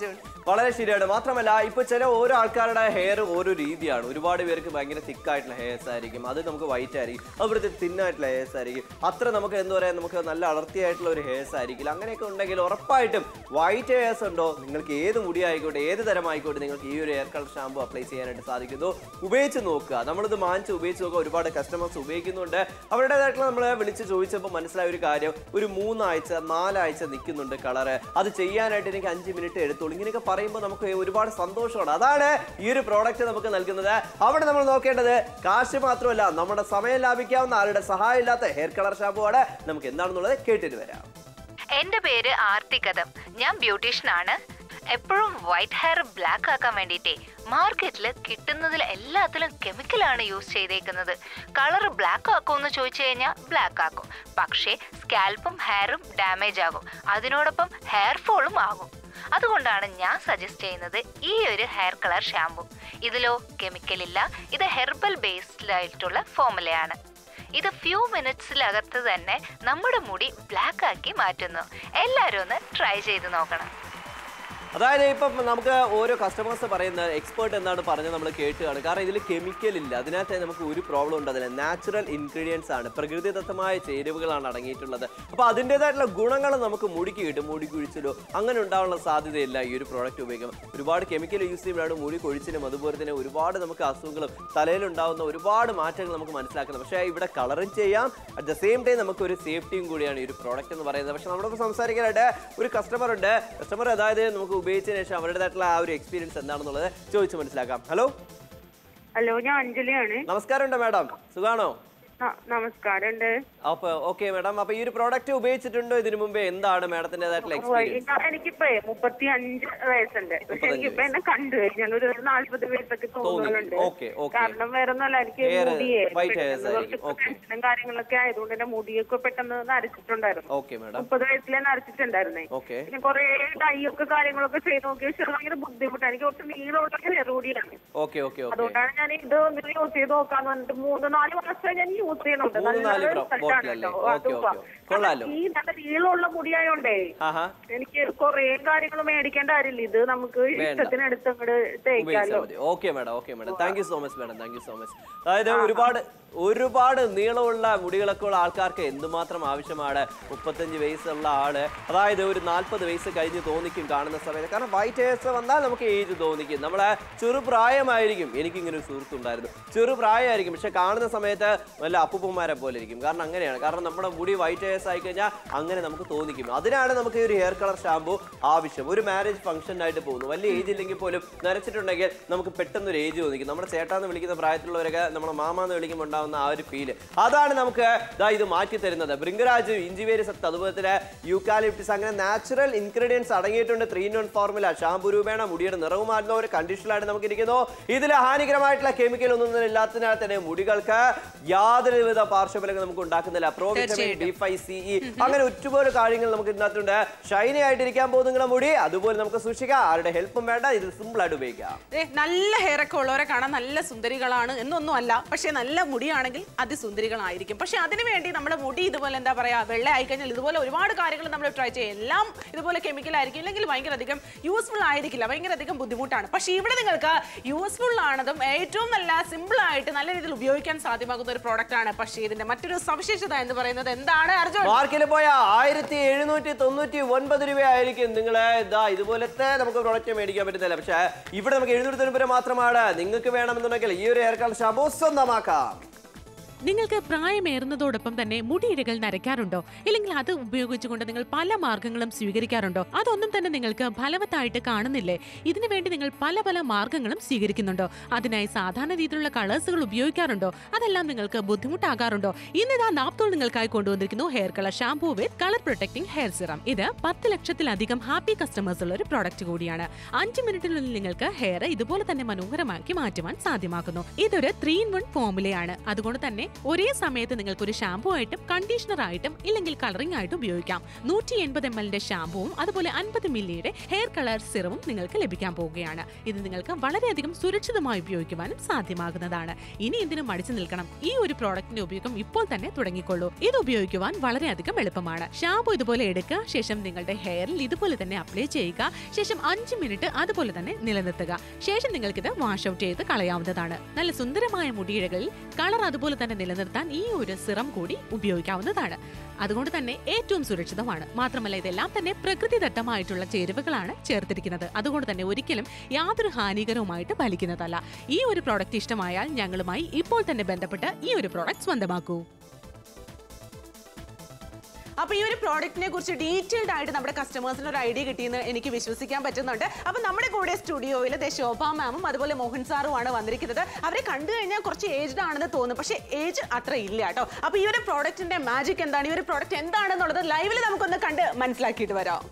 [SPEAKER 2] വളരെ ശരിയാണ്. മാത്രമല്ല ഇപ്പൊ ചില ഓരോ ആൾക്കാരുടെ ഹെയർ ഓരോ രീതിയാണ്. ഒരുപാട് പേർക്ക് ഭയങ്കര തിക്ക് ആയിട്ടുള്ള ഹെയർസ് ആയിരിക്കും, അത് നമുക്ക് വൈറ്റ് ആയിരിക്കും. അതുപോലെ തിന്നായിട്ടുള്ള ഹെയർസ് ആയിരിക്കും. അത്ര നമുക്ക് എന്താ പറയാ നമുക്ക് നല്ല അടർത്തിയായിട്ടുള്ള ഒരു ഹെയർസ് ആയിരിക്കില്ല. അങ്ങനെയൊക്കെ ഉണ്ടെങ്കിൽ ഉറപ്പായിട്ടും വൈറ്റ് ഹെയർസ് ഉണ്ടോ, നിങ്ങൾക്ക് ഏത് മുടി ആയിക്കോട്ടെ ഏത് തരം ആയിക്കോട്ടെ നിങ്ങൾക്ക് ഈ ഒരു ഹെയർ കളർ ഷാമ്പു അപ്ലൈ ചെയ്യാനായിട്ട് സാധിക്കുന്നു. ഉപയോഗിച്ച് നോക്കുക. നമ്മളിത് വാങ്ങിച്ച് ഉപയോഗിച്ച് നോക്കുക. ഒരുപാട് കസ്റ്റമേഴ്സ് ഉപയോഗിക്കുന്നുണ്ട്. അവരുടേതായിട്ടുള്ള നമ്മൾ വിളിച്ച് ചോദിച്ചപ്പോൾ മനസ്സിലായ ഒരു കാര്യം, ഒരു മൂന്നാഴ്ച നാലാഴ്ച നിൽക്കുന്നുണ്ട് കളറ്. അത് ചെയ്യാനായിട്ട് എനിക്ക് അഞ്ച് മിനിറ്റ് എടുത്തോളൂ. ഇങ്ങനെയൊക്കെ പറയുമ്പോൾ നമുക്ക് ഒരുപാട് സന്തോഷമാണ്. അതാണ് ഈ ഒരു പ്രോഡക്റ്റ് നമുക്ക് നൽകുന്നത്. അവിടെ നമ്മൾ നോക്കേണ്ടത് കാശ് മാത്രമല്ല, നമ്മുടെ സമയം ലാഭിക്കാവുന്ന ആരുടെ സഹായം ഇല്ലാത്ത ഹെയർ കളർ ഷാമ്പു ആണ്. നമുക്ക് എന്താണെന്നുള്ളത് കേട്ടിട്ട് വരാം.
[SPEAKER 3] എന്റെ പേര് ആർത്തികഥം. ഞാൻ ബ്യൂട്ടീഷ്യനാണ്. എപ്പോഴും വൈറ്റ് ഹെയർ ബ്ലാക്ക് ആക്കാൻ വേണ്ടിയിട്ടേ മാർക്കറ്റിൽ കിട്ടുന്നതിൽ എല്ലാത്തിലും കെമിക്കലാണ് യൂസ് ചെയ്തേക്കുന്നത്. കളർ ബ്ലാക്ക് ആക്കുമെന്ന് ചോദിച്ചു കഴിഞ്ഞാൽ ബ്ലാക്ക് ആക്കും, പക്ഷേ സ്കാൽപ്പും ഹെയറും ഡാമേജ് ആകും, അതിനോടൊപ്പം ഹെയർ ഫോളും ആകും. അതുകൊണ്ടാണ് ഞാൻ സജസ്റ്റ് ചെയ്യുന്നത് ഈ ഒരു ഹെയർ കളർ ഷാമ്പു. ഇതിലോ കെമിക്കൽ ഇല്ല. ഇത് ഹെർബൽ ബേസ്ഡ് ആയിട്ടുള്ള ഫോമുലയാണ്. ഇത് ഫ്യൂ മിനിറ്റ്സിലകത്ത് തന്നെ നമ്മുടെ മുടി ബ്ലാക്ക് ആക്കി മാറ്റുന്നു. എല്ലാവരും ഒന്ന് ട്രൈ ചെയ്ത് നോക്കണം.
[SPEAKER 2] അതായത് ഇപ്പം നമുക്ക് ഓരോ കസ്റ്റമേഴ്സ് പറയുന്ന എക്സ്പേർട്ട് എന്താണ് പറഞ്ഞത് നമ്മൾ കേട്ടുകയാണ്. കാരണം ഇതിൽ കെമിക്കൽ ഇല്ല, അതിനകത്ത് നമുക്ക് ഒരു പ്രോബ്ലം ഉണ്ട്. അതിൽ നാച്ചുറൽ ഇൻഗ്രീഡിയൻസ് ആണ്, പ്രകൃതിദത്തമായ ചേരുവകളാണ് അടങ്ങിയിട്ടുള്ളത്. അപ്പോൾ അതിൻ്റെതായിട്ടുള്ള ഗുണങ്ങൾ നമുക്ക് മുടിക്ക് കിട്ടും. മുടി കുഴിച്ചിലോ അങ്ങനെ ഉണ്ടാവാനുള്ള സാധ്യതയില്ല ഈ ഒരു പ്രോഡക്റ്റ് ഉപയോഗിക്കുമ്പോൾ. ഒരുപാട് കെമിക്കൽ യൂസ് ചെയ്യുമ്പോഴാണ് മുടി കൊഴിച്ചിലും അതുപോലെ തന്നെ ഒരുപാട് നമുക്ക് അസുഖങ്ങളും തലയിലുണ്ടാകുന്ന ഒരുപാട് മാറ്റങ്ങൾ നമുക്ക് മനസ്സിലാക്കുന്നത്. പക്ഷേ ഇവിടെ കളറും ചെയ്യാം, അറ്റ് ദ സെയിം ടൈം നമുക്ക് ഒരു സേഫ്റ്റിയും കൂടിയാണ് ഈ ഒരു പ്രോഡക്റ്റ് എന്ന് പറയുന്നത്. പക്ഷേ നമ്മളോട് സംസാരിക്കാനായിട്ട് ഒരു കസ്റ്റമർ ഉണ്ട്. കസ്റ്റമർ അതായത് നമുക്ക് ഉപയോഗിച്ചതിന് ശേഷം അവരുടേതായിട്ടുള്ള ആ ഒരു എക്സ്പീരിയൻസ് എന്താണെന്നുള്ളത് ചോദിച്ചു മനസ്സിലാക്കാം. ഹലോ
[SPEAKER 5] ഹലോ, ഞാൻ അഞ്ജലിയാണ്.
[SPEAKER 2] നമസ്കാരം മാഡം, സുഖാണോ?
[SPEAKER 5] നമസ്കാരം.
[SPEAKER 2] അപ്പൊ ഓക്കെ മാഡം, അപ്പൊ ഈ ഒരു പ്രോഡക്റ്റ് ഉപയോഗിച്ചിട്ടുണ്ടോ ഇതിനു മുമ്പേ? എന്താണ് മാഡത്തിന്റേതായിട്ടുള്ള എക്സ്പീരിയൻസ്?
[SPEAKER 5] എനിക്കിപ്പോ മുപ്പത്തി അഞ്ച് വയസ്സുണ്ട്. പക്ഷെ എനിക്കിപ്പോ എന്നെ കണ്ടു കഴിഞ്ഞാൽ ഒരു നാല്പത് വയസ്സൊക്കെ തോന്നുന്നുണ്ട്. കാരണം വേറെ ഒന്നുമല്ല, എനിക്ക് മുടിയെ ടെൻഷനും കാര്യങ്ങളൊക്കെ ആയതുകൊണ്ട് എന്റെ മുടിയൊക്കെ പെട്ടെന്ന് നരച്ചിട്ടുണ്ടായിരുന്നു. മുപ്പത് വയസ്സിലെ നരച്ചിട്ടുണ്ടായിരുന്നേ. പിന്നെ കുറെ ഡൈയൊക്കെ കാര്യങ്ങളൊക്കെ ചെയ്ത് നോക്കി. പക്ഷെ ഭയങ്കര ബുദ്ധിമുട്ടാണ്. എനിക്ക് കുറച്ച് നീളമുള്ള ഹെയർ കൂടിയാണ്. അതുകൊണ്ടാണ് ഞാൻ ഇത് യൂസ് ചെയ്ത് നോക്കാന്ന് പറഞ്ഞിട്ട് മൂന്ന് നാല് വർഷം ഞാൻ യൂസ് ചെയ്യുന്നുണ്ട്. ഈ നല്ല നീളമുള്ള മുടിയായോണ്ടേ എനിക്ക് കുറെ കാര്യങ്ങൾ മേടിക്കേണ്ട കാര്യമില്ല. ഇത് നമുക്ക് ഇഷ്ടത്തിന് എടുത്ത് അങ്ങോട്ട് തേക്കാലോ.
[SPEAKER 2] Okay madam, okay madam, thank you so much madam, thank you so much. അതായത് ഒരുപാട് ഒരുപാട് നീളമുള്ള മുടികളൊക്കെ ഉള്ള ആൾക്കാർക്ക് എന്തുമാത്രം ആവശ്യമാണ്. മുപ്പത്തഞ്ച് വയസ്സുള്ള ആള് അതായത് ഒരു നാൽപ്പത് വയസ്സ് കഴിഞ്ഞ് തോന്നിക്കും കാണുന്ന സമയത്ത്. കാരണം വൈറ്റ് ഹെയർസ് വന്നാൽ നമുക്ക് ഏജ് തോന്നിക്കും. നമ്മളെ ചെറുപ്രായമായിരിക്കും. എനിക്കിങ്ങനെ ഒരു സുഹൃത്തുണ്ടായിരുന്നു, ചെറുപ്രായമായിരിക്കും, പക്ഷെ കാണുന്ന സമയത്ത് വല്ല അപ്പൂപ്പന്മാരെ പോലെ ഇരിക്കും. കാരണം അങ്ങനെയാണ്. കാരണം നമ്മുടെ മുടി വൈറ്റ് ഹെയർസ് ആയി കഴിഞ്ഞാൽ അങ്ങനെ നമുക്ക് തോന്നിക്കും. അതിനാണ് നമുക്ക് ഈ ഒരു ഹെയർ കളർ ഷാമ്പു ആവശ്യം. ഒരു മാരേജ് ഫംഗ്ഷനായിട്ട് പോകുന്നു, വലിയ ഏജ് ഇല്ലെങ്കിൽ പോലും നരച്ചിട്ടുണ്ടെങ്കിൽ നമുക്ക് പെട്ടെന്ന് ഒരു ഏജ് തോന്നിക്കും. നമ്മുടെ ചേട്ടാന്ന് വിളിക്കുന്ന പ്രായത്തിലുള്ളവരൊക്കെ നമ്മുടെ മാമാന്ന് വിളിക്കുമ്പോൾ ഉണ്ടാവുന്ന ആ ഒരു ഫീല്, അതാണ് നമുക്ക് ഇത് മാറ്റി തരുന്നത്. ഭൃംഗരാജ്, ഇഞ്ചിവേരി സത്ത്, അതുപോലെ തന്നെ യൂക്കാലിപ്റ്റസ്, അങ്ങനെ നാച്ചുറൽ ഇൻഗ്രീഡിയൻസ് അടങ്ങിയിട്ടുണ്ട്. Three in one formula shampoo രൂപേണ മുടിയുടെ നിറവ് മാറുന്ന ഒരു കണ്ടീഷനിലാണ് നമുക്ക് ഇരിക്കുന്നു. ഇതിൽ ഹാനികരമായിട്ടുള്ള കെമിക്കൽ ഒന്നും ഇല്ലാത്തതിനാൽ തന്നെ മുടികൾക്ക് യാതൊരുവിധ പാർശ്വഫലങ്ങൾ നമുക്ക് ഉണ്ടാക്കുന്നില്ല. Pro vitamin B five C E അങ്ങനെ ഒരുപാട് കാര്യങ്ങൾ നമുക്ക് ഇതിനകത്തുണ്ട്. ഷൈനി ആയിട്ടിരിക്കാൻ പോകുന്ന നിങ്ങളുടെ മുടി അതുപോലെ നമുക്ക് സൂക്ഷിക്കാം. ആരുടെ ഹെൽപ്പും വേണ്ട, ഇത് സിമ്പിൾ ആയിട്ട് ഉപയോഗിക്കാം.
[SPEAKER 6] നല്ല ഹെയർ ഒക്കെ ഉള്ളവരെ കാണാൻ നല്ല സുന്ദരികളാണ് എന്നൊന്നും അല്ല, പക്ഷെ നല്ല മുടിയാണെങ്കിൽ അതിസുന്ദരികളായിരിക്കും. പക്ഷെ അതിനുവേണ്ടി നമ്മുടെ മുടി ഇതുപോലെ എന്താ പറയാ വെള്ള ആയിക്കഴിഞ്ഞാൽ ഇതുപോലെ ഒരുപാട് കാര്യങ്ങൾ നമ്മൾ ട്രൈ ചെയ്യും. എല്ലാം ഇതുപോലെ കെമിക്കൽ ആയിരിക്കും, ഇല്ലെങ്കിൽ ഭയങ്കര അധികം യൂസ്ഫുൾ ആയിരിക്കില്ല, ഭയങ്കര അധികം ബുദ്ധിമുട്ടാണ്. പക്ഷെ ഇവിടെ നിങ്ങൾക്ക് യൂസ്ഫുൾ ആണതും ഏറ്റവും നല്ല സിമ്പിൾ ആയിട്ട് നല്ല രീതിയിൽ ഉപയോഗിക്കാൻ സാധ്യമാകുന്ന ഒരു പ്രോഡക്റ്റ് ആണ്. പക്ഷേ ഇതിന്റെ മറ്റൊരു സവിശേഷത എന്ന് പറയുന്നത് എന്താണ് അർജുൻ?
[SPEAKER 2] മാർക്കറ്റിൽ പോയാൽ ആയിരത്തി എഴുന്നൂറ്റി തൊണ്ണൂറ്റി ഒൻപത് രൂപയായിരിക്കും നിങ്ങളെ ഇതാ ഇതുപോലത്തെ നമുക്ക് പ്രോഡക്റ്റ് മേടിക്കാൻ പറ്റുന്നില്ല. പക്ഷേ ഇവിടെ നമുക്ക് എഴുന്നൂറ്റി തൊണ്ണൂറ് രൂപ മാത്രമാണ്. നിങ്ങൾക്ക് വേണമെന്നുണ്ടെങ്കിൽ ഈ ഒരു ഹെയർ കളർ ഷാമ്പൂ സ്വന്തമാക്കാം.
[SPEAKER 1] നിങ്ങൾക്ക് പ്രായമേറുന്നതോടൊപ്പം തന്നെ മുടിയിഴകൾ നരയ്ക്കാറുണ്ടോ? ഇല്ലെങ്കിൽ അത് ഉപയോഗിച്ചുകൊണ്ട് നിങ്ങൾ പല മാർഗങ്ങളും സ്വീകരിക്കാറുണ്ടോ? അതൊന്നും തന്നെ നിങ്ങൾക്ക് ഫലവത്തായിട്ട് കാണുന്നില്ലേ? ഇതിനു വേണ്ടി നിങ്ങൾ പല പല മാർഗങ്ങളും സ്വീകരിക്കുന്നുണ്ടോ? അതിനായി സാധാരണ രീതിയിലുള്ള കളേഴ്സുകൾ ഉപയോഗിക്കാറുണ്ടോ? അതെല്ലാം നിങ്ങൾക്ക് ബുദ്ധിമുട്ടാകാറുണ്ടോ? ഇന്നിതാ നാപ്തോൾ നിങ്ങൾക്കായി കൊണ്ടുവന്നിരിക്കുന്നു hair colour shampoo with colour protecting hair serum. ഇത് പത്ത് ലക്ഷത്തിലധികം ഹാപ്പി കസ്റ്റമേഴ്സ് ഉള്ള ഒരു പ്രോഡക്റ്റ് കൂടിയാണ്. അഞ്ച് മിനിറ്റിനുള്ളിൽ നിങ്ങൾക്ക് ഹെയർ ഇതുപോലെ തന്നെ മനോഹരമാക്കി മാറ്റുവാൻ സാധ്യമാക്കുന്നു. ഇതൊരു ത്രീ ഇൻ വൺ ഫോമുലയാണ്. അതുകൊണ്ട് തന്നെ ഒരേ സമയത്ത് നിങ്ങൾക്ക് ഒരു ഷാംപൂ ആയിട്ടും കണ്ടീഷണർ ആയിട്ടും ഇല്ലെങ്കിൽ കളറിംഗ് ആയിട്ടും ഉപയോഗിക്കാം. നൂറ്റി എൺപത് എം എല്ലിന്റെ ഷാംപൂവും അതുപോലെ അൻപത് മില്ലിയുടെ ഹെയർ കളർ സിറവും നിങ്ങൾക്ക് ലഭിക്കാൻ പോവുകയാണ്. ഇത് നിങ്ങൾക്ക് വളരെയധികം സുരക്ഷിതമായി ഉപയോഗിക്കുവാനും സാധ്യമാകുന്നതാണ്. ഇനി എന്തിനും മടിച്ചു നിൽക്കണം, ഈ ഒരു പ്രോഡക്റ്റിന്റെ ഉപയോഗം ഇപ്പോൾ തന്നെ തുടങ്ങിക്കൊള്ളൂ. ഇത് ഉപയോഗിക്കുവാൻ വളരെയധികം എളുപ്പമാണ്. ഷാംപൂ ഇതുപോലെ എടുക്കുക, ശേഷം നിങ്ങളുടെ ഹെയറിൽ ഇതുപോലെ തന്നെ അപ്ലൈ ചെയ്യുക, ശേഷം അഞ്ച് മിനിറ്റ് അതുപോലെ തന്നെ നിലനിർത്തുക. ശേഷം നിങ്ങൾക്കിത് വാഷ് ഔട്ട് ചെയ്ത് കളയാവുന്നതാണ്. നല്ല സുന്ദരമായ മുടിയിഴകളിൽ കളർ അതുപോലെ തന്നെ നിലനിർത്താൻ ഈ ഒരു സിറം കൂടി ഉപയോഗിക്കാവുന്നതാണ്. അതുകൊണ്ട് തന്നെ ഏറ്റവും സുരക്ഷിതമാണ്. മാത്രമല്ല ഇതെല്ലാം തന്നെ പ്രകൃതിദത്തമായിട്ടുള്ള ചേരുവകളാണ് ചേർത്തിരിക്കുന്നത്. അതുകൊണ്ട് തന്നെ ഒരിക്കലും യാതൊരു ഹാനികരവുമായിട്ട് ഫലിക്കുന്നതല്ല. ഈ ഒരു പ്രോഡക്റ്റ് ഇഷ്ടമായാൽ ഞങ്ങളുമായി ഇപ്പോൾ തന്നെ ബന്ധപ്പെട്ട് ഈ ഒരു പ്രോഡക്റ്റ് സ്വന്തമാക്കൂ.
[SPEAKER 6] അപ്പോൾ ഈ ഒരു പ്രോഡക്റ്റിനെ കുറിച്ച് ഡീറ്റെയിൽഡ് ആയിട്ട് നമ്മുടെ കസ്റ്റമേഴ്സിന് ഒരു ഐഡിയ കിട്ടിയെന്ന് എനിക്ക് വിശ്വസിക്കാൻ പറ്റുന്നുണ്ട്. അപ്പോൾ നമ്മുടെ കൂടെ സ്റ്റുഡിയോയിൽ ശോഭ മാമും അതുപോലെ മോഹൻ സാറുമാണ് വന്നിരിക്കുന്നത്. അവരെ കണ്ടു കഴിഞ്ഞാൽ കുറച്ച് ഏജ്ഡ് ആണെന്ന് തോന്നും, പക്ഷേ ഏജ് അത്ര ഇല്ല കേട്ടോ. അപ്പോൾ ഈ ഒരു പ്രോഡക്റ്റിന്റെ മാജിക് എന്താണ്, ഈ ഒരു പ്രോഡക്റ്റ് എന്താണെന്നുള്ളത് ലൈവിൽ നമുക്കൊന്ന് കണ്ട് മനസ്സിലാക്കിയിട്ട് വരാം.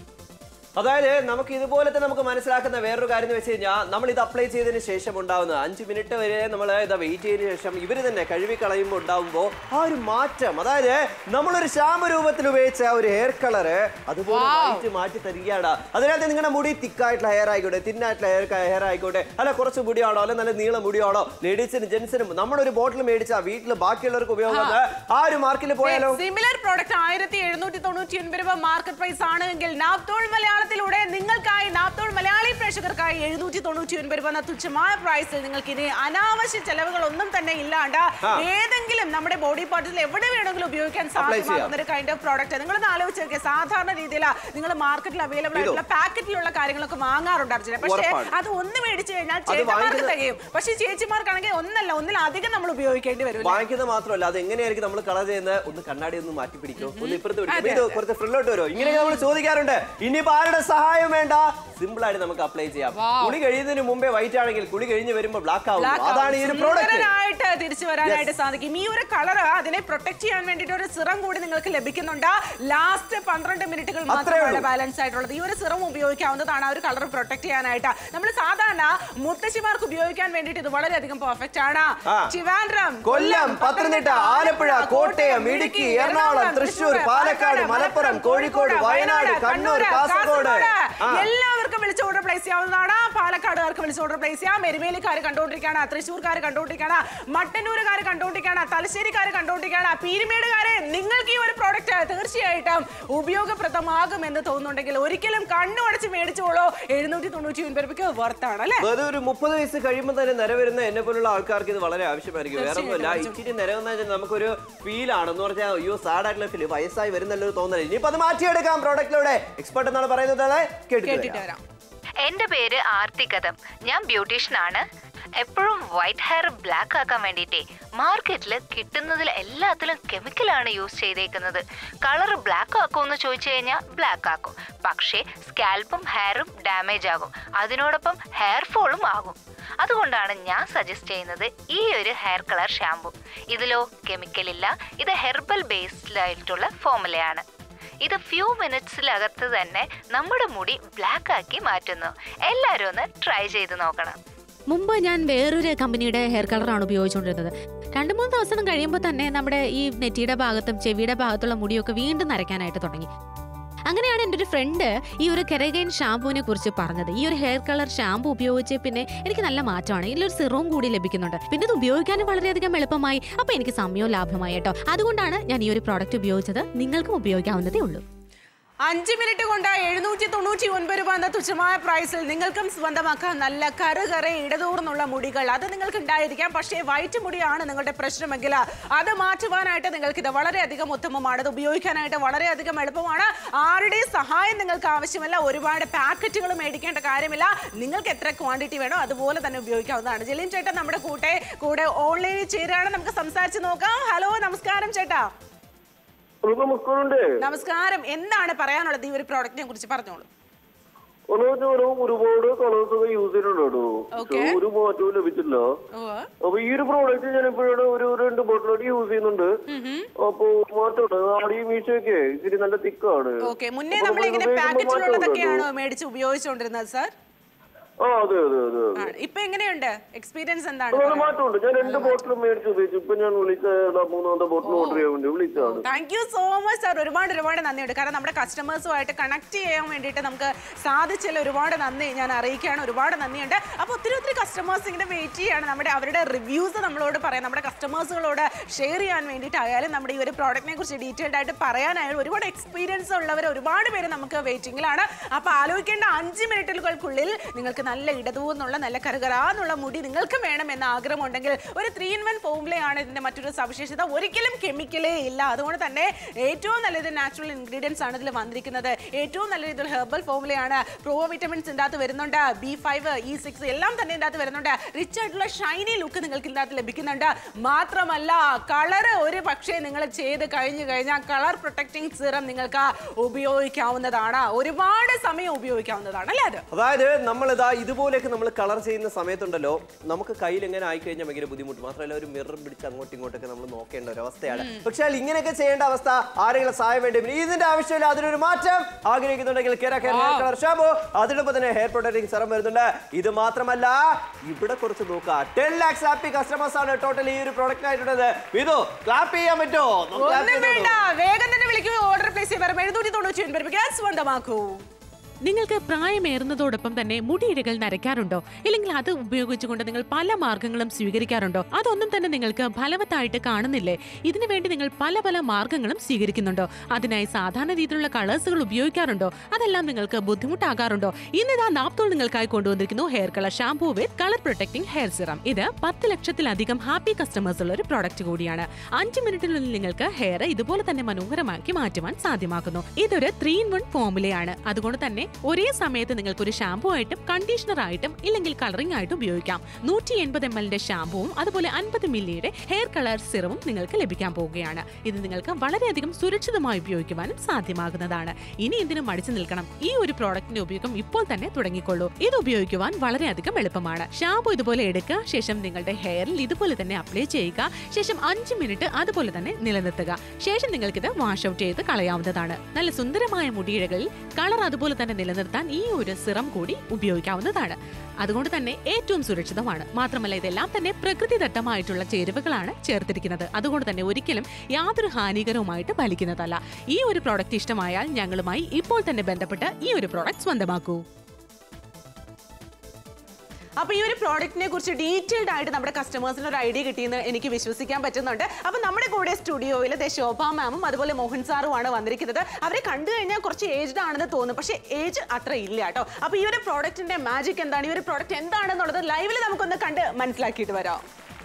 [SPEAKER 2] അതായത് നമുക്ക് ഇതുപോലത്തെ നമുക്ക് മനസ്സിലാക്കുന്ന വേറൊരു കാര്യം എന്ന് വെച്ച് കഴിഞ്ഞാൽ നമ്മൾ ഇത് അപ്ലൈ ചെയ്തതിന് ശേഷം ഉണ്ടാവുന്ന അഞ്ച് മിനിറ്റ് വരെ നമ്മൾ ഇത് വെയിറ്റ് ചെയ്തതിനു ശേഷം ഇവർ തന്നെ കഴുകി കളയുമ്പോൾ ഉണ്ടാവുമ്പോൾ ആ ഒരു മാറ്റം, അതായത് നമ്മളൊരു ഷാമ്പു രൂപത്തിൽ ഉപയോഗിച്ച ഒരു ഹെയർ കളറ് അതുപോലെ മാറ്റി മാറ്റി തരികയാണ്. അതിനാൽ നിങ്ങളുടെ മുടി തിക്കായിട്ടുള്ള ഹെയർ ആയിക്കോട്ടെ, തിന്നായിട്ടുള്ള ഹെയർ ഹെയർ ആയിക്കോട്ടെ, അല്ല കുറച്ച് മുടിയാണോ അല്ലെ നല്ല നീളം മുടിയാണോ, ലേഡീസിനും ജെന്റ്സിനും നമ്മളൊരു ബോട്ടിൽ മേടിച്ചാൽ വീട്ടിൽ ബാക്കിയുള്ളവർക്ക് ഉപയോഗം ആ ഒരു മാർക്കറ്റിൽ പോയാലോ.
[SPEAKER 6] സിമിലർ പ്രോഡക്റ്റ് ആയിരത്തി എഴുന്നൂറ്റി തൊണ്ണൂറ്റി ഒൻപത് രൂപ മാർക്കറ്റ് പ്രൈസ് ആണെങ്കിൽ നാപ്തോൾ മലയാളം നിങ്ങൾക്കായി നാപ്തോൾ മലയാളി പ്രേക്ഷകർക്കായി എഴുന്നൂറ്റി തൊണ്ണൂറ്റി ഒൻപത് രൂപ എന്ന തുച്ഛമായ പ്രൈസിൽ നിങ്ങൾക്ക് ഇനി അനാവശ്യ ചെലവുകൾ ഒന്നും തന്നെ ഇല്ലാണ്ട് ഏതെങ്കിലും നമ്മുടെ ബോഡി പാർട്ടിൽ എവിടെ വേണമെങ്കിലും ഉപയോഗിക്കാൻ സാധ്യമാകുന്ന ഒരു കൈൻഡ് ഓഫ് പ്രോഡക്റ്റ്. നിങ്ങളൊന്ന് ആലോചിച്ച് നോക്കിയ സാധാരണ രീതിയിലാണ് നിങ്ങൾ മാർക്കറ്റിൽ അവൈലബിൾ ആയിട്ടുള്ള പാക്കറ്റിലുള്ള കാര്യങ്ങളൊക്കെ വാങ്ങാറുണ്ട് അർജുന. പക്ഷേ അത് ഒന്ന് മേടിച്ചു കഴിഞ്ഞാൽ ചേച്ചിമാർക്ക് തികയും, പക്ഷേ ചേച്ചിമാർക്കാണെങ്കിൽ ഒന്നല്ല ഒന്നിലധികം നമ്മൾ ഉപയോഗിക്കേണ്ടി വരും.
[SPEAKER 2] വാങ്ങിക്കുന്നത് മാത്രമല്ല അത് എങ്ങനെയായിരിക്കും നമ്മൾ കളർ ചെയ്യുന്നത്, ഒന്ന് കണ്ണാടി ഒന്ന് മാറ്റി പിടിക്കും, ഒന്ന് ഇപ്പുറത്ത് പിടിക്കും, കുറച്ച് ഫ്രണ്ടിലോട്ട് വരും, ഇങ്ങനെ നമ്മൾ ചോദിക്കാറുണ്ട്. ഇനിയിപ്പോ ആരുടെ സഹായം വേണ്ട, സിമ്പിൾ ആയിട്ട് നമുക്ക് അപ്ലൈ ചെയ്യാം. കുളി കഴിയുന്നതിന് മുമ്പേ വൈറ്റ് ആണെങ്കിൽ കുളി കഴിഞ്ഞ് വരുമ്പോൾ ബ്ലാക്ക് ആവും. അതാണ് ഈ ഒരു പ്രോഡക്റ്റ്
[SPEAKER 6] തിരിച്ചു വരാനായിട്ട് സാധിക്കും. ഈ ഒരു കളർ അതിനെ പ്രൊട്ടക്ട് ചെയ്യാൻ വേണ്ടിയിട്ട് ഒരു സിറം കൂടി നിങ്ങൾക്ക് ലഭിക്കുന്നുണ്ട്. ലാസ്റ്റ് പന്ത്രണ്ട് മിനിറ്റുകൾ മാത്രമാണ് ബാലൻസ് ആയിട്ടുള്ളത്. ഈ ഒരു സിറം ഉപയോഗിക്കാവുന്നതാണ് ആ ഒരു കളർ പ്രൊട്ടക്ട് ചെയ്യാനായിട്ട്. നമ്മൾ സാധാരണ മുത്തശ്ശിമാർക്ക് ഉപയോഗിക്കാൻ വേണ്ടിയിട്ട് ഇത് വളരെയധികം പെർഫെക്റ്റ് ആണ്. ട്രിവാൻഡ്രം,
[SPEAKER 2] കൊല്ലം, പത്തനംതിട്ട, ആലപ്പുഴ, കോട്ടയം, ഇടുക്കി, എറണാകുളം, തൃശൂർ, പാലക്കാട്, മലപ്പുറം, കോഴിക്കോട്, വയനാട്, കണ്ണൂർ, കാസർഗോഡ്
[SPEAKER 6] എല്ലാവർക്കും വിളിച്ച് ഓർഡർ പ്ലേസ് ചെയ്യാവുന്നതാണ്. പാലക്കാടുകാർക്ക് വിളിച്ച് ഓർഡർ പ്ലേസ് ചെയ്യാം. എരുമേലിക്കാർ കണ്ടുകൊണ്ടിരിക്കുകയാണ്, തൃശ്ശൂർക്കാർ കണ്ടുകൊണ്ടിരിക്കുകയാണ്, മട്ടന്നൂരുകാർ കണ്ടുകൊണ്ടിരിക്കുകയാണ്, തലശ്ശേരിക്കാർ കണ്ടുകൊണ്ടിരിക്കുകയാണ്, പീരുമേടുകാരെ നിങ്ങൾക്ക് ഈ ഒരു പ്രോഡക്റ്റ് തീർച്ചയായിട്ടും ഉപയോഗപ്രദമാകും എന്ന് തോന്നുന്നുണ്ടെങ്കിൽ ഒരിക്കലും കണ്ണുടച്ച് മേടിച്ചോളൂ. എഴുന്നൂറ്റി തൊണ്ണൂറ്റി ഒൻപത് രൂപയ്ക്ക് വർത്താണ് അല്ലേ.
[SPEAKER 2] ഒരു മുപ്പത് വയസ്സ് കഴിയുമ്പോൾ തന്നെ നിലവരുന്ന എന്നെ പോലുള്ള ആൾക്കാർക്ക് ഇത് വളരെ ആവശ്യമായിരിക്കും. വേറെ ഒന്നുമില്ല, ഇച്ചിരി നിലവെന്ന് നമുക്കൊരു ഫീൽ ആണെന്ന് പറഞ്ഞാൽ അയ്യോ സാഡ് ആയിട്ടുള്ള ഫീൽ, വയസ്സായി വരുന്നല്ലോ തോന്നല്. ഇനിയിപ്പോ അത് മാറ്റിയെടുക്കാം പ്രോഡക്റ്റിലൂടെ. എക്സ്പെർട്ട് എന്നാണ് പറയുന്നത്.
[SPEAKER 6] കേട്ടിട്ട് വരാം.
[SPEAKER 3] എന്റെ പേര് ആർത്തികഥം, ഞാൻ ബ്യൂട്ടീഷ്യൻ ആണ്. എപ്പോഴും വൈറ്റ് ഹെയർ ബ്ലാക്ക് ആക്കാൻ വേണ്ടിയിട്ടേ മാർക്കറ്റിൽ കിട്ടുന്നതിൽ എല്ലാത്തിലും കെമിക്കലാണ് യൂസ് ചെയ്തേക്കുന്നത്. കളർ ബ്ലാക്ക് ആക്കുമെന്ന് ചോദിച്ചു കഴിഞ്ഞാൽ ബ്ലാക്ക് ആക്കും, പക്ഷേ സ്കാൽപ്പും ഹെയറും ഡാമേജ് ആകും, അതിനോടൊപ്പം ഹെയർ ഫോളും ആകും. അതുകൊണ്ടാണ് ഞാൻ സജസ്റ്റ് ചെയ്യുന്നത് ഈ ഒരു ഹെയർ കളർ ഷാംപൂ. ഇതിലോ കെമിക്കൽ ഇല്ല, ഇത് ഹെർബൽ ബേസ്ഡ് ആയിട്ടുള്ള ഫോമുലയാണ്. ഇത് ഫ്യൂ മിനിറ്റ്സിലകത്ത് തന്നെ നമ്മുടെ മുടി ബ്ലാക്ക് ആക്കി മാറ്റുന്നു. എല്ലാവരും ഒന്ന് ട്രൈ ചെയ്ത് നോക്കണം.
[SPEAKER 7] മുമ്പ് ഞാൻ വേറൊരു കമ്പനിയുടെ ഹെയർ കളറാണ് ഉപയോഗിച്ചുകൊണ്ടിരുന്നത്. രണ്ട് മൂന്ന് ദിവസം കഴിയുമ്പോൾ തന്നെ നമ്മുടെ ഈ നെറ്റിയുടെ ഭാഗത്തും ചെവിയുടെ ഭാഗത്തുള്ള മുടിയൊക്കെ വീണ്ടും നരയ്ക്കാനായിട്ട് തുടങ്ങി. അങ്ങനെയാണ് എൻ്റെ ഒരു ഫ്രണ്ട് ഈ ഒരു കെരഗൈൻ ഷാമ്പൂവിനെ കുറിച്ച് പറഞ്ഞത്. ഈ ഒരു ഹെയർ കളർ ഷാമ്പൂ ഉപയോഗിച്ച് പിന്നെ എനിക്ക് നല്ല മാറ്റമാണ്. ഇതിലൊരു സിറവും കൂടി ലഭിക്കുന്നുണ്ട്. പിന്നെ ഇത് ഉപയോഗിക്കാനും വളരെയധികം എളുപ്പമായി. അപ്പോൾ എനിക്ക് സമയവും ലാഭമായി കേട്ടോ. അതുകൊണ്ടാണ് ഞാൻ ഈ ഒരു പ്രോഡക്റ്റ് ഉപയോഗിച്ചത്. നിങ്ങൾക്കും ഉപയോഗിക്കാവുന്നതേ ഉള്ളൂ.
[SPEAKER 6] അഞ്ച് മിനിറ്റ് കൊണ്ട് എഴുന്നൂറ്റി തൊണ്ണൂറ്റി ഒൻപത് രൂപ എന്ന തുച്ഛമായ പ്രൈസിൽ നിങ്ങൾക്കും സ്വന്തമാക്കാം നല്ല കറുകറ ഇടതൂർന്നുള്ള മുടികൾ. അത് നിങ്ങൾക്ക് ഉണ്ടായിരിക്കാം, പക്ഷേ വൈറ്റ് മുടിയാണ് നിങ്ങളുടെ പ്രശ്നമെങ്കിൽ അത് മാറ്റുവാനായിട്ട് നിങ്ങൾക്ക് ഇത് വളരെയധികം ഉത്തമമാണ്. ഇത് ഉപയോഗിക്കാനായിട്ട് വളരെയധികം എളുപ്പമാണ്. ആരുടെയും സഹായം നിങ്ങൾക്ക് ആവശ്യമില്ല. ഒരുപാട് പാക്കറ്റുകൾ മേടിക്കേണ്ട കാര്യമില്ല. നിങ്ങൾക്ക് എത്ര ക്വാണ്ടിറ്റി വേണോ അതുപോലെ തന്നെ ഉപയോഗിക്കാവുന്നതാണ്. ജലീം ചേട്ടൻ നമ്മുടെ കൂടെ കൂടെ ഓൺലൈനിൽ ചേരുകയാണ്. നമുക്ക് സംസാരിച്ച് നോക്കാം. ഹലോ, നമസ്കാരം ചേട്ടാ. നമസ്കാരം. എന്താണ് പറയാനുള്ളത് ഈ ഒരു പ്രോഡക്റ്റിനെ കുറിച്ച്? പറഞ്ഞോളൂ.
[SPEAKER 8] ഒരുപാട് കളേഴ്സ് യൂസ് ചെയ്തിട്ടുണ്ടോ, ഒരു മാറ്റവും ലഭിച്ചില്ല. അപ്പൊ ഈ ഒരു പ്രോഡക്റ്റ് ഞാൻ ഇപ്പോഴും ഒരു രണ്ട് ബോട്ടിലോട്ട് യൂസ് ചെയ്യുന്നുണ്ട്. അപ്പൊ മാറ്റമുണ്ട്. ആടി മീശയൊക്കെ ഇത്തിരി നല്ല തിക്കാണ്.
[SPEAKER 6] മുന്നേ നമ്മൾ ഇങ്ങനെ പാക്കറ്റിലുള്ളതൊക്കെയാണോ മേടിച്ച് ഉപയോഗിച്ചുകൊണ്ടിരുന്നത് സാർ?
[SPEAKER 8] ആ അതെ അതെ അതെ
[SPEAKER 6] ഇപ്പൊ എങ്ങനെയുണ്ട് എക്സ്പീരിയൻസ് എന്താണ്?
[SPEAKER 8] മാറ്റമുണ്ട്. ഞാൻ രണ്ട് ബോട്ടിൽ മേടിച്ച് ഉപയോഗിച്ചു. ഇപ്പൊ ഞാൻ വിളിച്ച മൂന്നാമത്തെ ബോട്ടിൽ ഓർഡർ ചെയ്യാൻ വേണ്ടി വിളിച്ചതാണ്.
[SPEAKER 6] Thank you so much sir. ഒരുപാട് ഒരുപാട് നന്ദിയുണ്ട്. കാരണം നമ്മുടെ കസ്റ്റമേഴ്സുമായിട്ട് കണക്ട് ചെയ്യാൻ വേണ്ടിയിട്ട് നമുക്ക് സാധിച്ചല്ലോ. ഒരുപാട് നന്ദി ഞാൻ അറിയിക്കുകയാണ്. ഒരുപാട് നന്ദിയുണ്ട്. അപ്പോൾ ഒത്തിരി ഒത്തിരി കസ്റ്റമേഴ്സ് ഇങ്ങനെ വെയിറ്റ് ചെയ്യാണ് നമ്മുടെ അവരുടെ റിവ്യൂസ് നമ്മളോട് പറയാം. നമ്മുടെ കസ്റ്റമേഴ്സുകളോട് ഷെയർ ചെയ്യാൻ വേണ്ടിയിട്ടായാലും നമ്മുടെ ഈ ഒരു പ്രോഡക്റ്റിനെ കുറിച്ച് ഡീറ്റെയിൽഡ് ആയിട്ട് പറയാനായാലും ഒരുപാട് എക്സ്പീരിയൻസ് ഉള്ളവർ ഒരുപാട് പേര് നമുക്ക് വെയിറ്റിംഗിലാണ്. അപ്പോൾ ആലോചിക്കേണ്ട അഞ്ച് മിനിറ്റുകൾക്കുള്ളിൽ നിങ്ങൾക്ക് നല്ല ഇടതൂന്നുള്ള നല്ല കരകരാന്നുള്ള മുടി നിങ്ങൾക്ക് വേണമെന്ന ആഗ്രഹമുണ്ടെങ്കിൽ ഒരു ത്രീ ഇൻ വൺ ഫോമുലയാണ് ഇതിന്റെ മറ്റൊരു സവിശേഷത. ഒരിക്കലും കെമിക്കലേ ഇല്ല. അതുകൊണ്ട് തന്നെ ഏറ്റവും നല്ലത് നാച്ചുറൽ ഇൻഗ്രീഡിയൻസ് ആണ് ഇതിൽ വന്നിരിക്കുന്നത്. ഏറ്റവും നല്ല രീതിയിൽ ഹെർബൽ ഫോമുലയാണ്. പ്രോ വിറ്റമിൻസ് ഇതിൻ്റെ അകത്ത് വരുന്നുണ്ട്. ബി ഫൈവ് ഇ സിക്സ് എല്ലാം തന്നെ ഇതിൻ്റെ അകത്ത് വരുന്നുണ്ട്. റിച്ച് ആയിട്ടുള്ള ഷൈനി ലുക്ക് നിങ്ങൾക്ക് ഇതിൻ്റെ അകത്ത് ലഭിക്കുന്നുണ്ട്. മാത്രമല്ല കളർ ഒരു പക്ഷേ നിങ്ങൾ ചെയ്ത് കഴിഞ്ഞു കഴിഞ്ഞാൽ കളർ പ്രൊട്ടക്റ്റിംഗ് സിറം നിങ്ങൾക്ക് ഉപയോഗിക്കാവുന്നതാണ്. ഒരുപാട് സമയം ഉപയോഗിക്കാവുന്നതാണ് അല്ലേ? അത്
[SPEAKER 2] അതായത് നമ്മളിതാ ഇതുപോലെയൊക്കെ നമ്മൾ കളർ ചെയ്യുന്ന സമയത്തുണ്ടല്ലോ നമുക്ക് കയ്യിൽ എങ്ങനെ ആയിക്കഴിഞ്ഞാൽ ഭയങ്കര ബുദ്ധിമുട്ട്. മാത്രമല്ല ഒരു മിറർ പിടിച്ച് അങ്ങോട്ടും ഇങ്ങോട്ടൊക്കെ നമ്മൾ നോക്കേണ്ട ഒരു അവസ്ഥയാണ്. പക്ഷേ ഇങ്ങനെയൊക്കെ ചെയ്യേണ്ട അവസ്ഥ ആരെങ്കിലും സഹായം വേണ്ടി ഇതിന്റെ ആവശ്യമില്ല. അതിനൊരു മാറ്റം ആഗ്രഹിക്കുന്നുണ്ടെങ്കിൽ Keragain ഹെയർ കളർ ഷാമ്പൂ അതിനൊപ്പം തന്നെ ഹെയർ പ്രൊട്ടക്റ്റിംഗ് സെറം വരുന്നുണ്ട്. ഇത് മാത്രമല്ല ഇവിടെ കുറച്ച് നോക്കുക ടെൻ ലാക്സ് ഹാപ്പി കസ്റ്റമേഴ്സ് ആണ് ടോട്ടൽ ഈ ഒരു പ്രോഡക്റ്റ് ആയിട്ടുള്ളത്. ഇത് ക്ലാപ്പ് ചെയ്യാൻ പറ്റുമോ?
[SPEAKER 6] വേഗം തന്നെ വിളിക്കൂ. ഓർഡർ പ്ലേസ് ചെയ്യാൻ എഴുന്നൂറ്റി തൊണ്ണൂറ്റി ഒൻപത് ഗ്യാസ് സ്വന്തമാക്കൂ.
[SPEAKER 1] നിങ്ങൾക്ക് പ്രായമേറുന്നതോടൊപ്പം തന്നെ മുടിയിഴകൾ നരയ്ക്കാറുണ്ടോ? ഇല്ലെങ്കിൽ അത് ഉപയോഗിച്ചുകൊണ്ട് നിങ്ങൾ പല മാർഗങ്ങളും സ്വീകരിക്കാറുണ്ടോ? അതൊന്നും തന്നെ നിങ്ങൾക്ക് ഫലവത്തായിട്ട് കാണുന്നില്ലേ? ഇതിനു വേണ്ടി നിങ്ങൾ പല പല മാർഗങ്ങളും സ്വീകരിക്കുന്നുണ്ടോ? അതിനായി സാധാരണ രീതിയിലുള്ള കളേഴ്സുകൾ ഉപയോഗിക്കാറുണ്ടോ? അതെല്ലാം നിങ്ങൾക്ക് ബുദ്ധിമുട്ടാകാറുണ്ടോ? ഇന്നിതാ നാപ്തോൾ നിങ്ങൾക്കായി കൊണ്ടുവന്നിരിക്കുന്നു hair colour shampoo with colour protecting hair serum. ഇത് പത്ത് ലക്ഷത്തിലധികം ഹാപ്പി കസ്റ്റമേഴ്സ് ഉള്ള ഒരു പ്രോഡക്റ്റ് കൂടിയാണ്. അഞ്ച് മിനിറ്റിനുള്ളിൽ നിങ്ങൾക്ക് ഹെയർ ഇതുപോലെ തന്നെ മനോഹരമാക്കി മാറ്റുവാൻ സാധ്യമാക്കുന്നു. ഇതൊരു ത്രീ ഇൻ വൺ ഫോമുലയാണ്. അതുകൊണ്ട് തന്നെ ഒരേ സമയത്ത് നിങ്ങൾക്ക് ഒരു ഷാംപൂ ആയിട്ടും കണ്ടീഷണർ ആയിട്ടും ഇല്ലെങ്കിൽ കളറിംഗ് ആയിട്ടും ഉപയോഗിക്കാം. നൂറ്റി എൺപത് എം എല്ലിന്റെ ഷാംപൂവും അതുപോലെ അൻപത് മില്ലിയുടെ ഹെയർ കളർ സിറവും നിങ്ങൾക്ക് ലഭിക്കാൻ പോവുകയാണ്. ഇത് നിങ്ങൾക്ക് വളരെയധികം സുരക്ഷിതമായി ഉപയോഗിക്കുവാനും സാധ്യമാകുന്നതാണ്. ഇനി എന്തിനും മടിച്ചു നിൽക്കണം. ഈ ഒരു പ്രോഡക്റ്റിന്റെ ഉപയോഗം ഇപ്പോൾ തന്നെ തുടങ്ങിക്കൊള്ളൂ. ഇത് ഉപയോഗിക്കുവാൻ വളരെയധികം എളുപ്പമാണ്. ഷാംപൂ ഇതുപോലെ എടുക്കുക. ശേഷം നിങ്ങളുടെ ഹെയറിൽ ഇതുപോലെ തന്നെ അപ്ലൈ ചെയ്യുക. ശേഷം അഞ്ച് മിനിറ്റ് അതുപോലെ തന്നെ നിലനിർത്തുക. ശേഷം നിങ്ങൾക്കിത് വാഷ് ഔട്ട് ചെയ്ത് കളയാവുന്നതാണ്. നല്ല സുന്ദരമായ മുടിയിഴകളിൽ കളർ അതുപോലെ തന്നെ നിലനിർത്താൻ ഈ ഒരു സിറം കൂടി ഉപയോഗിക്കാവുന്നതാണ്. അതുകൊണ്ട് തന്നെ ഏറ്റവും സുരക്ഷിതമാണ്. മാത്രമല്ല ഇതെല്ലാം തന്നെ പ്രകൃതിദത്തമായിട്ടുള്ള ചേരുവകളാണ് ചേർത്തിരിക്കുന്നത്. അതുകൊണ്ട് തന്നെ ഒരിക്കലും യാതൊരു ഹാനികരവുമായിട്ട് ഫലിക്കുന്നതല്ല. ഈ ഒരു പ്രോഡക്റ്റ് ഇഷ്ടമായാൽ ഞങ്ങളുമായി ഇപ്പോൾ തന്നെ ബന്ധപ്പെട്ട് ഈ ഒരു പ്രോഡക്റ്റ് സ്വന്തമാക്കൂ.
[SPEAKER 6] അപ്പോൾ ഈ ഒരു പ്രോഡക്റ്റിനെ കുറിച്ച് ഡീറ്റെയിൽഡ് ആയിട്ട് നമ്മുടെ കസ്റ്റമേഴ്സിന് ഒരു ഐഡിയ കിട്ടിയെന്ന് എനിക്ക് വിശ്വസിക്കാൻ പറ്റുന്നുണ്ട്. അപ്പോൾ നമ്മുടെ കൂടെ സ്റ്റുഡിയോയിൽ ശോഭ മാമും അതുപോലെ മോഹൻ സാറുമാണ് വന്നിരിക്കുന്നത്. അവരെ കണ്ടു കഴിഞ്ഞാൽ കുറച്ച് ഏജ്ഡ് ആണെന്ന് തോന്നും, പക്ഷേ ഏജ് അത്ര ഇല്ല കേട്ടോ. അപ്പോൾ ഈ ഒരു പ്രോഡക്റ്റിന്റെ മാജിക് എന്താണ്, ഈ ഒരു പ്രോഡക്റ്റ് എന്താണെന്നുള്ളത് ലൈവിൽ നമുക്കൊന്ന് കണ്ട് മനസ്സിലാക്കിയിട്ട് വരാം.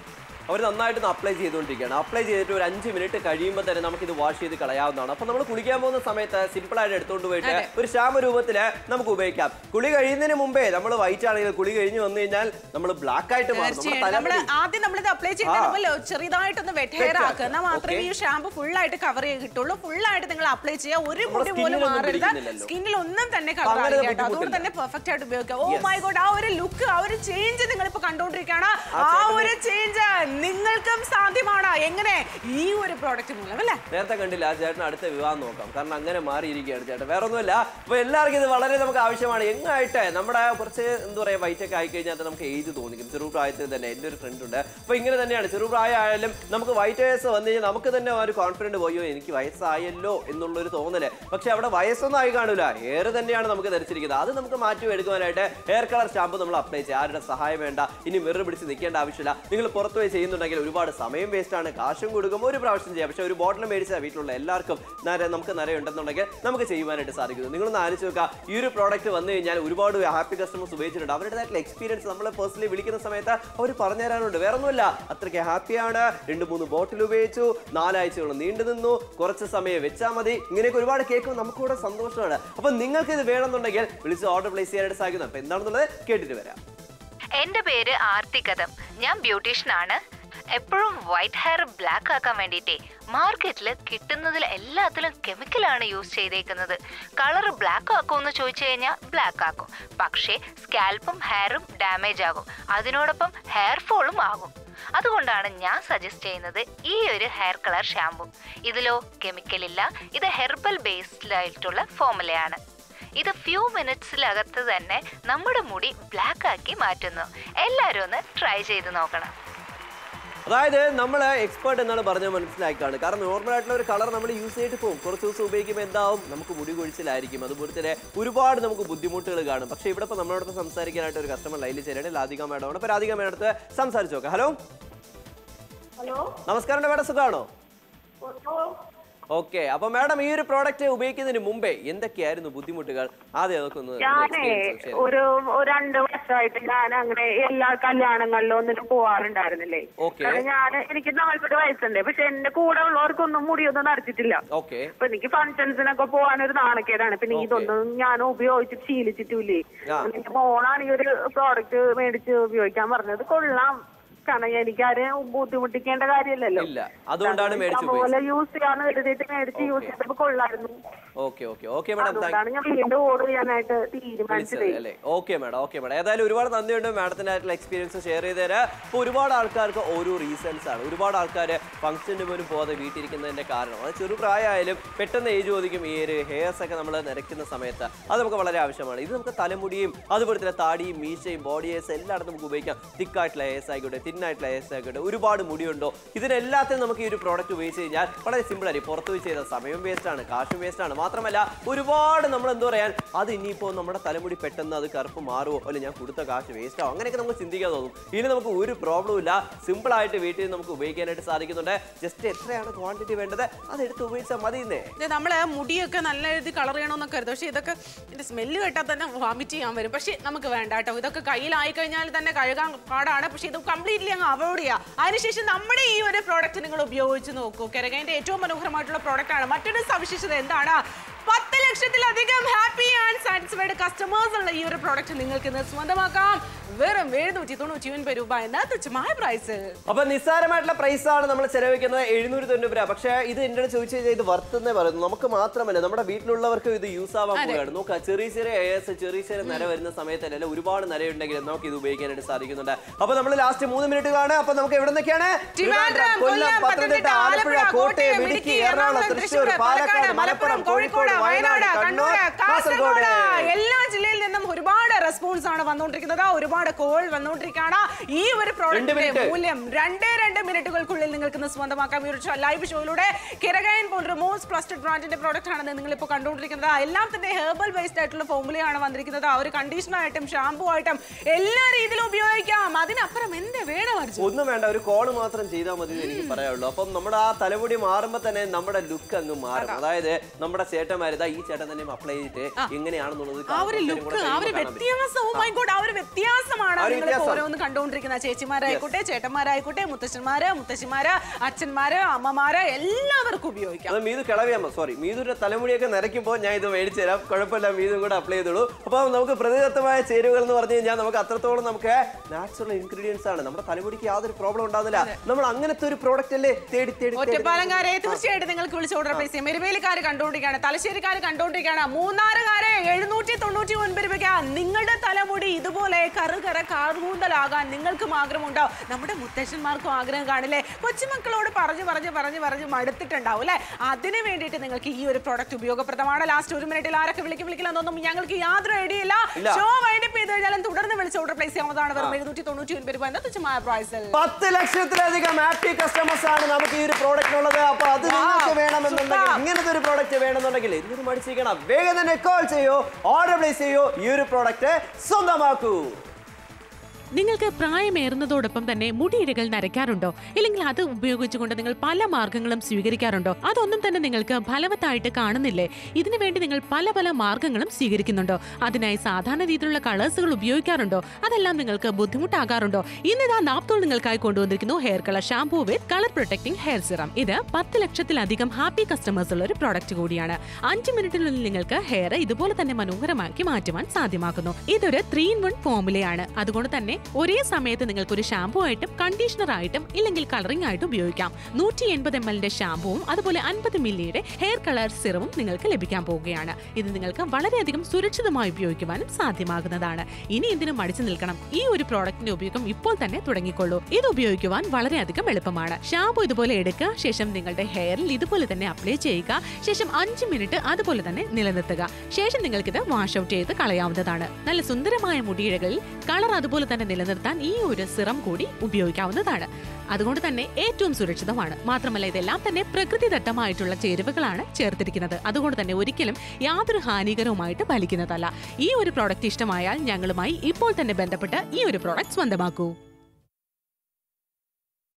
[SPEAKER 2] അവർ നന്നായിട്ട് അപ്ലൈ ചെയ്തുകൊണ്ടിരിക്കുകയാണ്. അപ്ലൈ ചെയ്തിട്ട് ഒരു അഞ്ച് മിനിറ്റ് കഴിയുമ്പോൾ തന്നെ നമുക്ക് ഇത് വാഷ് ചെയ്ത് കളയാവുന്നതാണ്. അപ്പോൾ നമ്മൾ കുളിക്കാൻ പോകുന്ന സമയത്ത് സിമ്പിളായിട്ട് എടുത്തുകൊണ്ട് പോയിട്ട് ഒരു ഷാമ്പു രൂപത്തിൽ നമുക്ക് ഉപയോഗിക്കാം. കുളി കഴിയുന്നതിന് മുമ്പേ നമ്മൾ വൈറ്റ് ആണെങ്കിൽ കുളി കഴിഞ്ഞ് വന്നു കഴിഞ്ഞാൽ നമ്മൾ ബ്ലാക്ക് ആയിട്ട് മാറും.
[SPEAKER 6] ആദ്യം നമ്മളിത് അപ്ലൈ ചെയ്യുമ്പോൾ ചെറുതായിട്ടൊന്ന് വെറ്റ് ഹെയർ ആക്കുക. എന്നാൽ മാത്രമേ ഈ ഷാമ്പു ഫുൾ ആയിട്ട് കവർ ചെയ്ത് കിട്ടുള്ളൂ. ഫുൾ ആയിട്ട് നിങ്ങൾ അപ്ലൈ ചെയ്യുക. ഒരു മുടി പോലും മാറരുത്. സ്കിന്നിൽ ഒന്നും തന്നെ കളർ ആകില്ല. അതുകൊണ്ട് തന്നെ പെർഫെക്റ്റ് ആയിട്ട് ഉപയോഗിക്കാം. ഓ മൈ ഗോഡ്, ആ ഒരു ലുക്ക്, ആ ഒരു ചേഞ്ച് നിങ്ങൾ ഇപ്പൊ കണ്ടുകൊണ്ടിരിക്കുകയാണ്. ആ ഒരു ചേഞ്ച് നിങ്ങൾക്കും സാധ്യമാണ്. എങ്ങനെ? ഈ ഒരു പ്രോഡക്റ്റ് മൂലം അല്ലേ?
[SPEAKER 2] നേരത്തെ കണ്ടില്ല ആ ചേട്ടൻ അടുത്ത വിവാഹം നോക്കാം. കാരണം അങ്ങനെ മാറിയിരിക്കുകയാണ് ചേട്ടൻ, വേറെ ഒന്നുമില്ല. അപ്പൊ എല്ലാവർക്കും ഇത് വളരെ നമുക്ക് ആവശ്യമാണ്. എങ്ങായിട്ട് നമ്മുടെ കുറച്ച് എന്താ പറയുക വൈറ്റൊക്കെ ആയി കഴിഞ്ഞാൽ നമുക്ക് ഏജ് തോന്നിക്കും. ചെറുപ്രായത്തിൽ തന്നെ എൻ്റെ ഒരു ഫ്രണ്ട് ഉണ്ട്. അപ്പൊ ഇങ്ങനെ തന്നെയാണ്. ചെറുപ്രായമായാലും നമുക്ക് വൈറ്റ് ഹെയർസ് വന്നു കഴിഞ്ഞാൽ നമുക്ക് തന്നെ ഒരു കോൺഫിഡൻറ്റ് പോയോ എനിക്ക് വയസ്സായല്ലോ എന്നുള്ളൊരു തോന്നല്. പക്ഷെ അവിടെ വയസ്സൊന്നും ആയി കാണൂല, ഹെയർ തന്നെയാണ് നമുക്ക് ധരിച്ചിരിക്കുന്നത്. അത് നമുക്ക് മാറ്റി എടുക്കുവാനായിട്ട് ഹെയർ കളർ ഷാമ്പു നമ്മൾ അപ്ലൈ ചെയ്യുക. ആരുടെ സഹായം വേണ്ട. ഇനി മിറർ പിടിച്ച് നിൽക്കേണ്ട ആവശ്യമില്ല. നിങ്ങൾ പുറത്തു പോയി ചെയ്യുന്നുണ്ടെങ്കിൽ ഒരുപാട് സമയം വേസ്റ്റ് ആണ്, കാശും കൊടുക്കും. ഒരു പ്രാവശ്യം ചെയ്യാം. പക്ഷെ ഒരു ബോട്ടിൽ മേടിച്ചാൽ വീട്ടിലുള്ള എല്ലാവർക്കും നര നമുക്ക് നരയുണ്ടെന്നുണ്ടെങ്കിൽ നമുക്ക് ചെയ്യുവാനായിട്ട് സാധിക്കുന്നു. നിങ്ങളൊന്ന് ആലോചിച്ച് നോക്കുക. ഈ ഒരു പ്രോഡക്റ്റ് വന്നു കഴിഞ്ഞാൽ ഒരുപാട് ഹാപ്പി കസ്റ്റമേഴ്സ് ഉപയോഗിച്ചിട്ടുണ്ട്. അവരുടേതായിട്ടുള്ള എക്സ്പീരിയൻസ് നമ്മളെ പേഴ്സണലി വിളിക്കുന്ന സമയത്ത് അവർ പറഞ്ഞു തരാനുണ്ട്. വേറെ ഒന്നുമില്ല, അത്രയ്ക്ക് ഹാപ്പിയാണ്. രണ്ട് മൂന്ന് ബോട്ടിൽ ഉപയോഗിച്ചു, നാലാഴ്ചകൾ നീണ്ടു നിന്നു, കുറച്ച് സമയം വെച്ചാൽ മതി. ഇങ്ങനെയൊക്കെ ഒരുപാട് കേൾക്കുമ്പോൾ നമുക്കൂടെ സന്തോഷമാണ്. അപ്പൊ നിങ്ങൾക്ക് ഇത് വേണമെന്നുണ്ടെങ്കിൽ വിളിച്ച് ഓർഡർ പ്ലേസ് ചെയ്യാനായിട്ട് സാധിക്കുന്നു. അപ്പൊ എന്താണെന്നുള്ളത് കേട്ടിട്ട് വരാം.
[SPEAKER 3] എൻ്റെ പേര് ആർത്തികഥം. ഞാൻ ബ്യൂട്ടീഷ്യനാണ്. എപ്പോഴും വൈറ്റ് ഹെയർ ബ്ലാക്ക് ആക്കാൻ വേണ്ടിയിട്ടേ മാർക്കറ്റിൽ കിട്ടുന്നതിൽ എല്ലാത്തിലും കെമിക്കലാണ് യൂസ് ചെയ്തേക്കുന്നത്. കളർ ബ്ലാക്ക് ആക്കുമെന്ന് ചോദിച്ചു കഴിഞ്ഞാൽ ബ്ലാക്ക് ആക്കും, പക്ഷേ സ്കാൽപ്പും ഹെയറും ഡാമേജ് ആകും. അതിനോടൊപ്പം ഹെയർ ഫോളും ആകും. അതുകൊണ്ടാണ് ഞാൻ സജസ്റ്റ് ചെയ്യുന്നത് ഈ ഒരു ഹെയർ കളർ ഷാമ്പു. ഇതിലോ കെമിക്കൽ ഇല്ല. ഇത് ഹെർബൽ ബേസ്ഡ് ആയിട്ടുള്ള ഫോമുലയാണ്. ഇത് ഫ്യൂ മിനിറ്റ്സിലകത്ത് തന്നെ നമ്മുടെ മുടി ബ്ലാക്ക് ആക്കി മാറ്റുന്നു. എല്ലാവരും ഒന്ന് ട്രൈ ചെയ്ത് നോക്കണം.
[SPEAKER 2] അതായത് നമ്മൾ എക്സ്പേർട്ട് എന്നാണ് പറഞ്ഞത് മനസ്സിലാക്കാണ്. കാരണം നോർമൽ ആയിട്ടുള്ള ഒരു കളർ നമ്മൾ യൂസ് ചെയ്തിട്ട് പോകും, കുറച്ച് ദിവസം ഉപയോഗിക്കുമ്പോൾ എന്താവും, നമുക്ക് മുടി കൊഴിച്ചിലായിരിക്കും, അതുപോലെ തന്നെ ഒരുപാട് നമുക്ക് ബുദ്ധിമുട്ടുകൾ കാണും. പക്ഷേ ഇവിടെ ഇപ്പോൾ നമ്മളോടൊപ്പം സംസാരിക്കാനായിട്ട് ഒരു കസ്റ്റമർ ലൈനിൽ ചേരാണ്, രാധിക മാഡം ആണ്. അപ്പോൾ രാധിക മാഡം അടുത്ത് സംസാരിച്ചു നോക്കാം. ഹലോ
[SPEAKER 5] ഹലോ,
[SPEAKER 2] നമസ്കാരം മാഡം, സുഖമാണോ? ഓക്കെ, അപ്പൊ മാഡം ഈ ഒരു പ്രോഡക്റ്റ് ഉപയോഗിക്കുന്നതിന് മുമ്പേ എന്തൊക്കെയായിരുന്നു ബുദ്ധിമുട്ടുകൾ? ആദ്യം അതൊക്കെ ഒന്ന്.
[SPEAKER 5] ഞാനേ ഒരു രണ്ട് വർഷമായിട്ട് ഞാൻ അങ്ങനെ എല്ലാ കല്യാണങ്ങളിലും ഒന്നിനും പോവാറുണ്ടായിരുന്നില്ലേ. ഞാൻ എനിക്ക് നാല്പത് വയസ്സുണ്ട്, പക്ഷെ എന്റെ കൂടെ ഉള്ളവർക്കൊന്നും മുടിയൊന്നും നരച്ചിട്ടില്ല. അപ്പൊ എനിക്ക് ഫംഗ്ഷൻസിനൊക്കെ പോകാനൊരു നാണക്കേടാണ്. പിന്നെ ഇതൊന്നും ഞാൻ ഉപയോഗിച്ച് ശീലിച്ചിട്ടില്ലേ. എന്റെ മോളാണ് ഈ ഒരു പ്രോഡക്റ്റ് മേടിച്ച് ഉപയോഗിക്കാൻ പറഞ്ഞത്. കൊള്ളാം, കാരണം എനിക്കാരെയും ബുദ്ധിമുട്ടിക്കേണ്ട കാര്യമല്ലല്ലോ.
[SPEAKER 2] അതുകൊണ്ടാണ്
[SPEAKER 5] യൂസ് ചെയ്യാന്ന് കരുതിയിട്ട് മേടിച്ച് യൂസ് ചെയ്തപ്പോ കൊള്ളായിരുന്നു. അതുകൊണ്ടാണ് ഞാൻ വീണ്ടും ഓർഡർ ചെയ്യാനായിട്ട് തീരുമാനിച്ചത്.
[SPEAKER 2] Okay madam, okay madam. ഏതായാലും ഒരുപാട് നന്ദിയുണ്ട് മാഡത്തിനായിട്ടുള്ള എക്സ്പീരിയൻസ് ഷെയർ ചെയ്ത് തരാം. ഇപ്പോൾ ഒരുപാട് ആൾക്കാർക്ക് ഓരോ റീസൺസ് ആണ്. ഒരുപാട് ആൾക്കാർ ഫംഗ്ഷന് പോലും പോകാതെ വീട്ടിരിക്കുന്നതിന്റെ കാരണം അത് ചെറുപ്രായമായാലും പെട്ടെന്ന് ഏജ് ചോദിക്കും. ഈ ഒരു ഹെയർസ് ഒക്കെ നമ്മൾ നരയ്ക്കുന്ന സമയത്ത് അത് നമുക്ക് വളരെ ആവശ്യമാണ്. ഇത് നമുക്ക് തലമുടിയും അതുപോലെ തന്നെ താടിയും മീശയും ബോഡി ഹെയർസ് എല്ലായിടത്തും നമുക്ക് ഉപയോഗിക്കാം. തിക്കായിട്ടുള്ള ഹെയർസ് ആയിക്കോട്ടെ, തിന്നായിട്ടുള്ള ഹെയർസ് ആയിക്കോട്ടെ, ഒരുപാട് മുടിയുണ്ടോ, ഇതിനെല്ലാത്തിനും നമുക്ക് ഈ ഒരു പ്രോഡക്റ്റ് ഉപയോഗിച്ച് കഴിഞ്ഞാൽ വളരെ സിമ്പിൾ ആയിരിക്കും. പുറത്ത് പോയി ചെയ്ത സമയം വേസ്റ്റ് ആണ്, കാശും വേസ്റ്റ് ആണ്. മാത്രമല്ല ഒരുപാട് നമ്മൾ എന്താ പറയാൻ, അത് ഇനിയിപ്പോൾ നമ്മുടെ തലമുടി പെട്ടെന്ന് അത് കറുപ്പ് മാറുമോ, അല്ലെങ്കിൽ ഞാൻ കൊടുത്ത കാശ് വേസ്റ്റ് ആവും, അങ്ങനെയൊക്കെ നമുക്ക് ചിന്തിക്കാൻ തോന്നും. ഇനി നമുക്ക് ഒരു പ്രോബ്ലം ഇല്ല, സിമ്പിൾ ആയിട്ട് വീട്ടിൽ നമുക്ക് ഉപയോഗിക്കാനായിട്ട് സാധിക്കുന്നുണ്ട്. ജസ്റ്റ് എത്രയാണ് ക്വാണ്ടിറ്റി വേണ്ടത് അത് എടുത്ത് ഉപയോഗിച്ചാൽ മതി.
[SPEAKER 6] നമ്മള് മുടിയൊക്കെ നല്ല രീതിയിൽ കളർ ചെയ്യണമെന്നൊക്കെ കരുതും, പക്ഷെ ഇതൊക്കെ ഇതിന്റെ സ്മെല്ല് കേട്ടാൽ തന്നെ വോമിറ്റ് ചെയ്യാൻ വരും. പക്ഷെ നമുക്ക് വേണ്ട കേട്ടോ, ഇതൊക്കെ കയ്യിലായി കഴിഞ്ഞാൽ തന്നെ കഴുകാൻ പാടാണ്. പക്ഷെ ഇത് കംപ്ലീറ്റ്ലി അങ്ങ് അവോയ്ഡ് ചെയ്യാം. അതിനുശേഷം നമ്മുടെ ഈ ഒരു പ്രോഡക്റ്റ് നിങ്ങൾ ഉപയോഗിച്ച് നോക്കൂ. കെരഗൈന്റെ ഏറ്റവും മനോഹരമായിട്ടുള്ള പ്രോഡക്റ്റ് ആണ്. മറ്റൊരു സവിശേഷത എന്താണ്? പത്ത് ലക്ഷത്തിലധികം ഹാപ്പി ആൻഡ് സാറ്റിസ്ഫൈഡ് കസ്റ്റമേഴ്സ് ഉള്ള ഈ ഒരു പ്രോഡക്റ്റ് നിങ്ങൾക്ക് ഇന്ന് സ്വന്തമാക്കാം. വെറും എഴുന്നൂറ്റി തൊണ്ണൂറ്റി ഒൻപത് രൂപ എന്ന തുച്ഛമായ പ്രൈസ്.
[SPEAKER 2] അപ്പൊ നിസ്സാരമായിട്ടുള്ള പ്രൈസ് ആണ് നമ്മൾ ചെലവഴിക്കുന്നത്, എഴുന്നൂറ്റി തൊണ്ണൂറ് രൂപ. പക്ഷേ ഇത് എന്റെ ചോദിച്ചു കഴിഞ്ഞാൽ ഇത് വർത്തുന്നേ പറയുന്നു. നമുക്ക് മാത്രമല്ല നമ്മുടെ വീട്ടിലുള്ളവർക്കും ഇത് യൂസ് ആവാൻ പോവുകയാണ്. നോക്കാം, ചെറിയ ചെറിയ എയർസ് ചെറിയ ചെറിയ നര വരുന്ന സമയത്തല്ല, ഒരുപാട് നരയുണ്ടെങ്കിൽ നമുക്ക് ഇത് ഉപയോഗിക്കാനായിട്ട് സാധിക്കുന്നുണ്ട്. അപ്പൊ നമ്മൾ ലാസ്റ്റ് മൂന്ന് മിനിറ്റുകളാണ്. അപ്പൊ നമുക്ക് എവിടെ നിന്നൊക്കെയാണ്? കൊല്ലം, പത്തനംതിട്ട, ആലപ്പുഴ, കോട്ടയം, ഇടുക്കി, എറണാകുളം, തൃശ്ശൂർ, പാലക്കാട്, മലപ്പുറം, കോഴിക്കോട്, വയനാട്, കണ്ണൂർ, കാസർഗോഡ്,
[SPEAKER 6] എല്ലാ ജില്ലയിൽ നിന്നും ഒരുപാട് റെസ്പോൺസ് ആണ് വന്നുകൊണ്ടിരിക്കുന്നത്. ഒരുപാട് കോൾ വന്നുകൊണ്ടിരിക്കുകയാണ്. ഈ ഒരു പ്രോഡക്റ്റിന്റെ മൂല്യം രണ്ടേ രണ്ട് മിനിറ്റുകൾക്കുള്ളിൽ നിങ്ങൾക്ക് ഇന്ന് സ്വന്തമാക്കാം. ഈ ഒരു ലൈവ് ഷോയിലൂടെ കെരഗൈൻ പോലൊരു മോസ്റ്റ് ട്രസ്റ്റഡ് ബ്രാൻഡിന്റെ പ്രോഡക്റ്റ് ആണ് നിങ്ങൾ ഇപ്പോൾ കണ്ടുകൊണ്ടിരിക്കുന്നത്. എല്ലാം തന്നെ ഹെർബൽ ബേസ്ഡ് ആയിട്ടുള്ള ഫോമുലയാണ് വന്നിരിക്കുന്നത്. ഒരു കണ്ടീഷണർ ആയിട്ടും ഷാംപൂ ആയിട്ടും എല്ലാ രീതിയിലും ഉപയോഗിക്കാം. അതിനപ്പുറം എന്ത് വേണം?
[SPEAKER 2] ഒന്നും വേണ്ട, ഒരു കോൾ മാത്രം ചെയ്താൽ മതി എന്ന് എനിക്ക് പറയാനുള്ളൂ. അപ്പം നമ്മുടെ ആ തലമുടി മാറുമ്പോൾ തന്നെ നമ്മുടെ ലുക്ക് അങ്ങ് മാറും. അതായത് നമ്മുടെ ചേട്ടന്മാർ ഈ ചേട്ടൻ തന്നെ അപ്ലൈ ചെയ്തിട്ട് എങ്ങനെയാണെന്നുള്ളത്
[SPEAKER 6] വ്യത്യാസമാണ് നിങ്ങൾ ഓരോന്ന് കണ്ടുകൊണ്ടിരിക്കുന്ന. ചേച്ചിമാരായിക്കോട്ടെ, ചേട്ടന്മാരായിക്കോട്ടെ, മുത്തശ്ശന്മാര്, മുത്തശ്ശിമാര്, അച്ഛന്മാര്, അമ്മമാര് എല്ലാവർക്കും ഉപയോഗിക്കാം.
[SPEAKER 2] അത് മീതു കിളവിയമ്മ സോറി മീതുന്റെ തലമുടിയൊക്കെ നരയ്ക്കുമ്പോൾ ഞാൻ ഇത് മേടിച്ചു തരാം, കുഴപ്പമില്ല, മീതും കൂടെ അപ്ലൈ ചെയ്തോളൂ. അപ്പൊ നമുക്ക് പ്രതിദത്തമായ ചേരുവകൾ എന്ന് പറഞ്ഞു കഴിഞ്ഞാൽ നമുക്ക് അത്രത്തോളം നമുക്ക് നാച്ചുറൽ ഇൻഗ്രീഡിയൻസ് ആണ്. നമ്മുടെ തലമുടിക്ക് യാതൊരു പ്രോബ്ലം ഉണ്ടാകുന്നില്ല. നമ്മൾ അങ്ങനത്തെ ഒരു പ്രോഡക്റ്റ് അല്ലേ തേടി തേടി.
[SPEAKER 6] ഒറ്റപ്പാലംകാരെ തീർച്ചയായിട്ടും നിങ്ങൾക്ക് വിളിച്ച് ഓർഡർ പ്ലേസ് ചെയ്യാം. എരുവേലിക്കാർ കണ്ടുകൊണ്ടിരിക്കുകയാണ്, തലശ്ശേരിക്കാർ കണ്ടുകൊണ്ടിരിക്കുകയാണ്, മൂന്നാറുകാരെ എഴുന്നൂറ്റി തൊണ്ണൂറ്റി ഒൻപത് രൂപയ്ക്ക് നിങ്ങളുടെ തലമുടി ഇതുപോലെ കറുകറ കാർകൂന്തലാകാൻ നിങ്ങൾക്കും ആഗ്രഹമുണ്ടോ? നമ്മുടെ മുത്തശ്ശന്മാർക്കും ആഗ്രഹം കാണില്ലേ? കൊച്ചുമക്കളോട് പറഞ്ഞു പറഞ്ഞു പറഞ്ഞു പറഞ്ഞു മടുത്തിട്ടുണ്ടാവും അല്ലെ? അതിന് വേണ്ടിയിട്ട് നിങ്ങൾക്ക് ഈ ഒരു പ്രോഡക്റ്റ് ഉപയോഗപ്രദമാണ്. ലാസ്റ്റ് ഒരു മിനിറ്റിൽ ആരൊക്കെ വിളിക്കും വിളിക്കില്ലെന്നൊന്നും ഞങ്ങൾക്ക് യാതൊരു ഐഡിയ ഇല്ല. ഷോ വൈൻഡപ്പ് ചെയ്ത് കഴിഞ്ഞാലും തുടർന്ന് വിളിച്ച് ഓർഡർ പ്ലേസ് ചെയ്യാവുന്നതാണ്. വെറും എഴുന്നൂറ്റി തൊണ്ണൂറ്റി ഒൻപത് രൂപ എന്ന തുച്ഛമായ പ്രൈസിൽ
[SPEAKER 2] പത്ത് ലക്ഷത്തിലധികം ഹാപ്പി കസ്റ്റമേഴ്സ് ആണ് നമുക്ക് ഈ ഒരു പ്രോഡക്റ്റ് ഉള്ളത്. അപ്പൊ അത് നിങ്ങൾക്ക് വേണമെന്നുണ്ടെങ്കിൽ, ഇങ്ങനത്തെ ഒരു പ്രോഡക്റ്റ് വേണമെന്നുണ്ടെങ്കിൽ ഇതിന് മടിച്ചിരിക്കണം, വേഗം തന്നെ കോൾ ചെയ്യൂ, ഓർഡർ പ്ലേസ് ചെയ്യൂ, ഈ ഒരു പ്രോഡക്റ്റ് സ്വന്തമാക്കൂ.
[SPEAKER 1] നിങ്ങൾക്ക് പ്രായമേറുന്നതോടൊപ്പം തന്നെ മുടിയിഴകൾ നരയ്ക്കാറുണ്ടോ? ഇല്ലെങ്കിൽ അത് ഉപയോഗിച്ചുകൊണ്ട് നിങ്ങൾ പല മാർഗങ്ങളും സ്വീകരിക്കാറുണ്ടോ? അതൊന്നും തന്നെ നിങ്ങൾക്ക് ഫലവത്തായിട്ട് കാണുന്നില്ലേ? ഇതിനു വേണ്ടി നിങ്ങൾ പല പല മാർഗങ്ങളും സ്വീകരിക്കുന്നുണ്ടോ? അതിനായി സാധാരണ രീതിയിലുള്ള കളേഴ്സുകൾ ഉപയോഗിക്കാറുണ്ടോ? അതെല്ലാം നിങ്ങൾക്ക് ബുദ്ധിമുട്ടാകാറുണ്ടോ? ഇന്നിതാ നാപ്തോൾ നിങ്ങൾക്കായി കൊണ്ടുവന്നിരിക്കുന്നു hair colour shampoo with colour protecting hair serum. ഇത് പത്ത് ലക്ഷത്തിലധികം ഹാപ്പി കസ്റ്റമേഴ്സ് ഉള്ള ഒരു പ്രോഡക്റ്റ് കൂടിയാണ്. അഞ്ച് മിനിറ്റിനുള്ളിൽ നിങ്ങൾക്ക് ഹെയർ ഇതുപോലെ തന്നെ മനോഹരമാക്കി മാറ്റുവാൻ സാധ്യമാക്കുന്നു. ഇതൊരു ത്രീ ഇൻ വൺ ഫോമുലയാണ്. അതുകൊണ്ട് തന്നെ ഒരേ സമയത്ത് നിങ്ങൾക്ക് ഒരു ഷാംപൂ ആയിട്ടും കണ്ടീഷണർ ആയിട്ടും ഇല്ലെങ്കിൽ കളറിംഗ് ആയിട്ടും ഉപയോഗിക്കാം. നൂറ്റി എൺപത് എം എല്ലിന്റെ ഷാംപൂവും അതുപോലെ അൻപത് മില്ലിയുടെ ഹെയർ കളർ സിറവും നിങ്ങൾക്ക് ലഭിക്കാൻ പോവുകയാണ്. ഇത് നിങ്ങൾക്ക് വളരെയധികം സുരക്ഷിതമായി ഉപയോഗിക്കുവാനും സാധ്യമാകുന്നതാണ്. ഇനി എന്തിനും മടിച്ചു നിൽക്കണം, ഈ ഒരു പ്രോഡക്റ്റിന്റെ ഉപയോഗം ഇപ്പോൾ തന്നെ തുടങ്ങിക്കൊള്ളൂ. ഇത് ഉപയോഗിക്കുവാൻ വളരെയധികം എളുപ്പമാണ്. ഷാംപൂ ഇതുപോലെ എടുക്കുക, ശേഷം നിങ്ങളുടെ ഹെയറിൽ ഇതുപോലെ തന്നെ അപ്ലൈ ചെയ്യുക, ശേഷം അഞ്ച് മിനിറ്റ് അതുപോലെ തന്നെ നിലനിർത്തുക. ശേഷം നിങ്ങൾക്കിത് വാഷ് ഔട്ട് ചെയ്ത് കളയാവുന്നതാണ്. നല്ല സുന്ദരമായ മുടിയിഴകളിൽ കളർ അതുപോലെ തന്നെ നിലനിർത്താൻ ഈ ഒരു സിറം കൂടി ഉപയോഗിക്കാവുന്നതാണ്. അതുകൊണ്ട് തന്നെ ഏറ്റവും സുരക്ഷിതമാണ്. മാത്രമല്ല ഇതെല്ലാം തന്നെ പ്രകൃതിദത്തമായിട്ടുള്ള ചേരുവകളാണ് ചേർത്തിരിക്കുന്നത്. അതുകൊണ്ട് തന്നെ ഒരിക്കലും യാതൊരു ഹാനികരവുമായിട്ട് ഫലിക്കുന്നതല്ല. ഈ ഒരു പ്രോഡക്റ്റ് ഇഷ്ടമായാൽ ഞങ്ങളുമായി ഇപ്പോൾ തന്നെ ബന്ധപ്പെട്ട് ഈ ഒരു പ്രോഡക്റ്റ് സ്വന്തമാക്കൂ.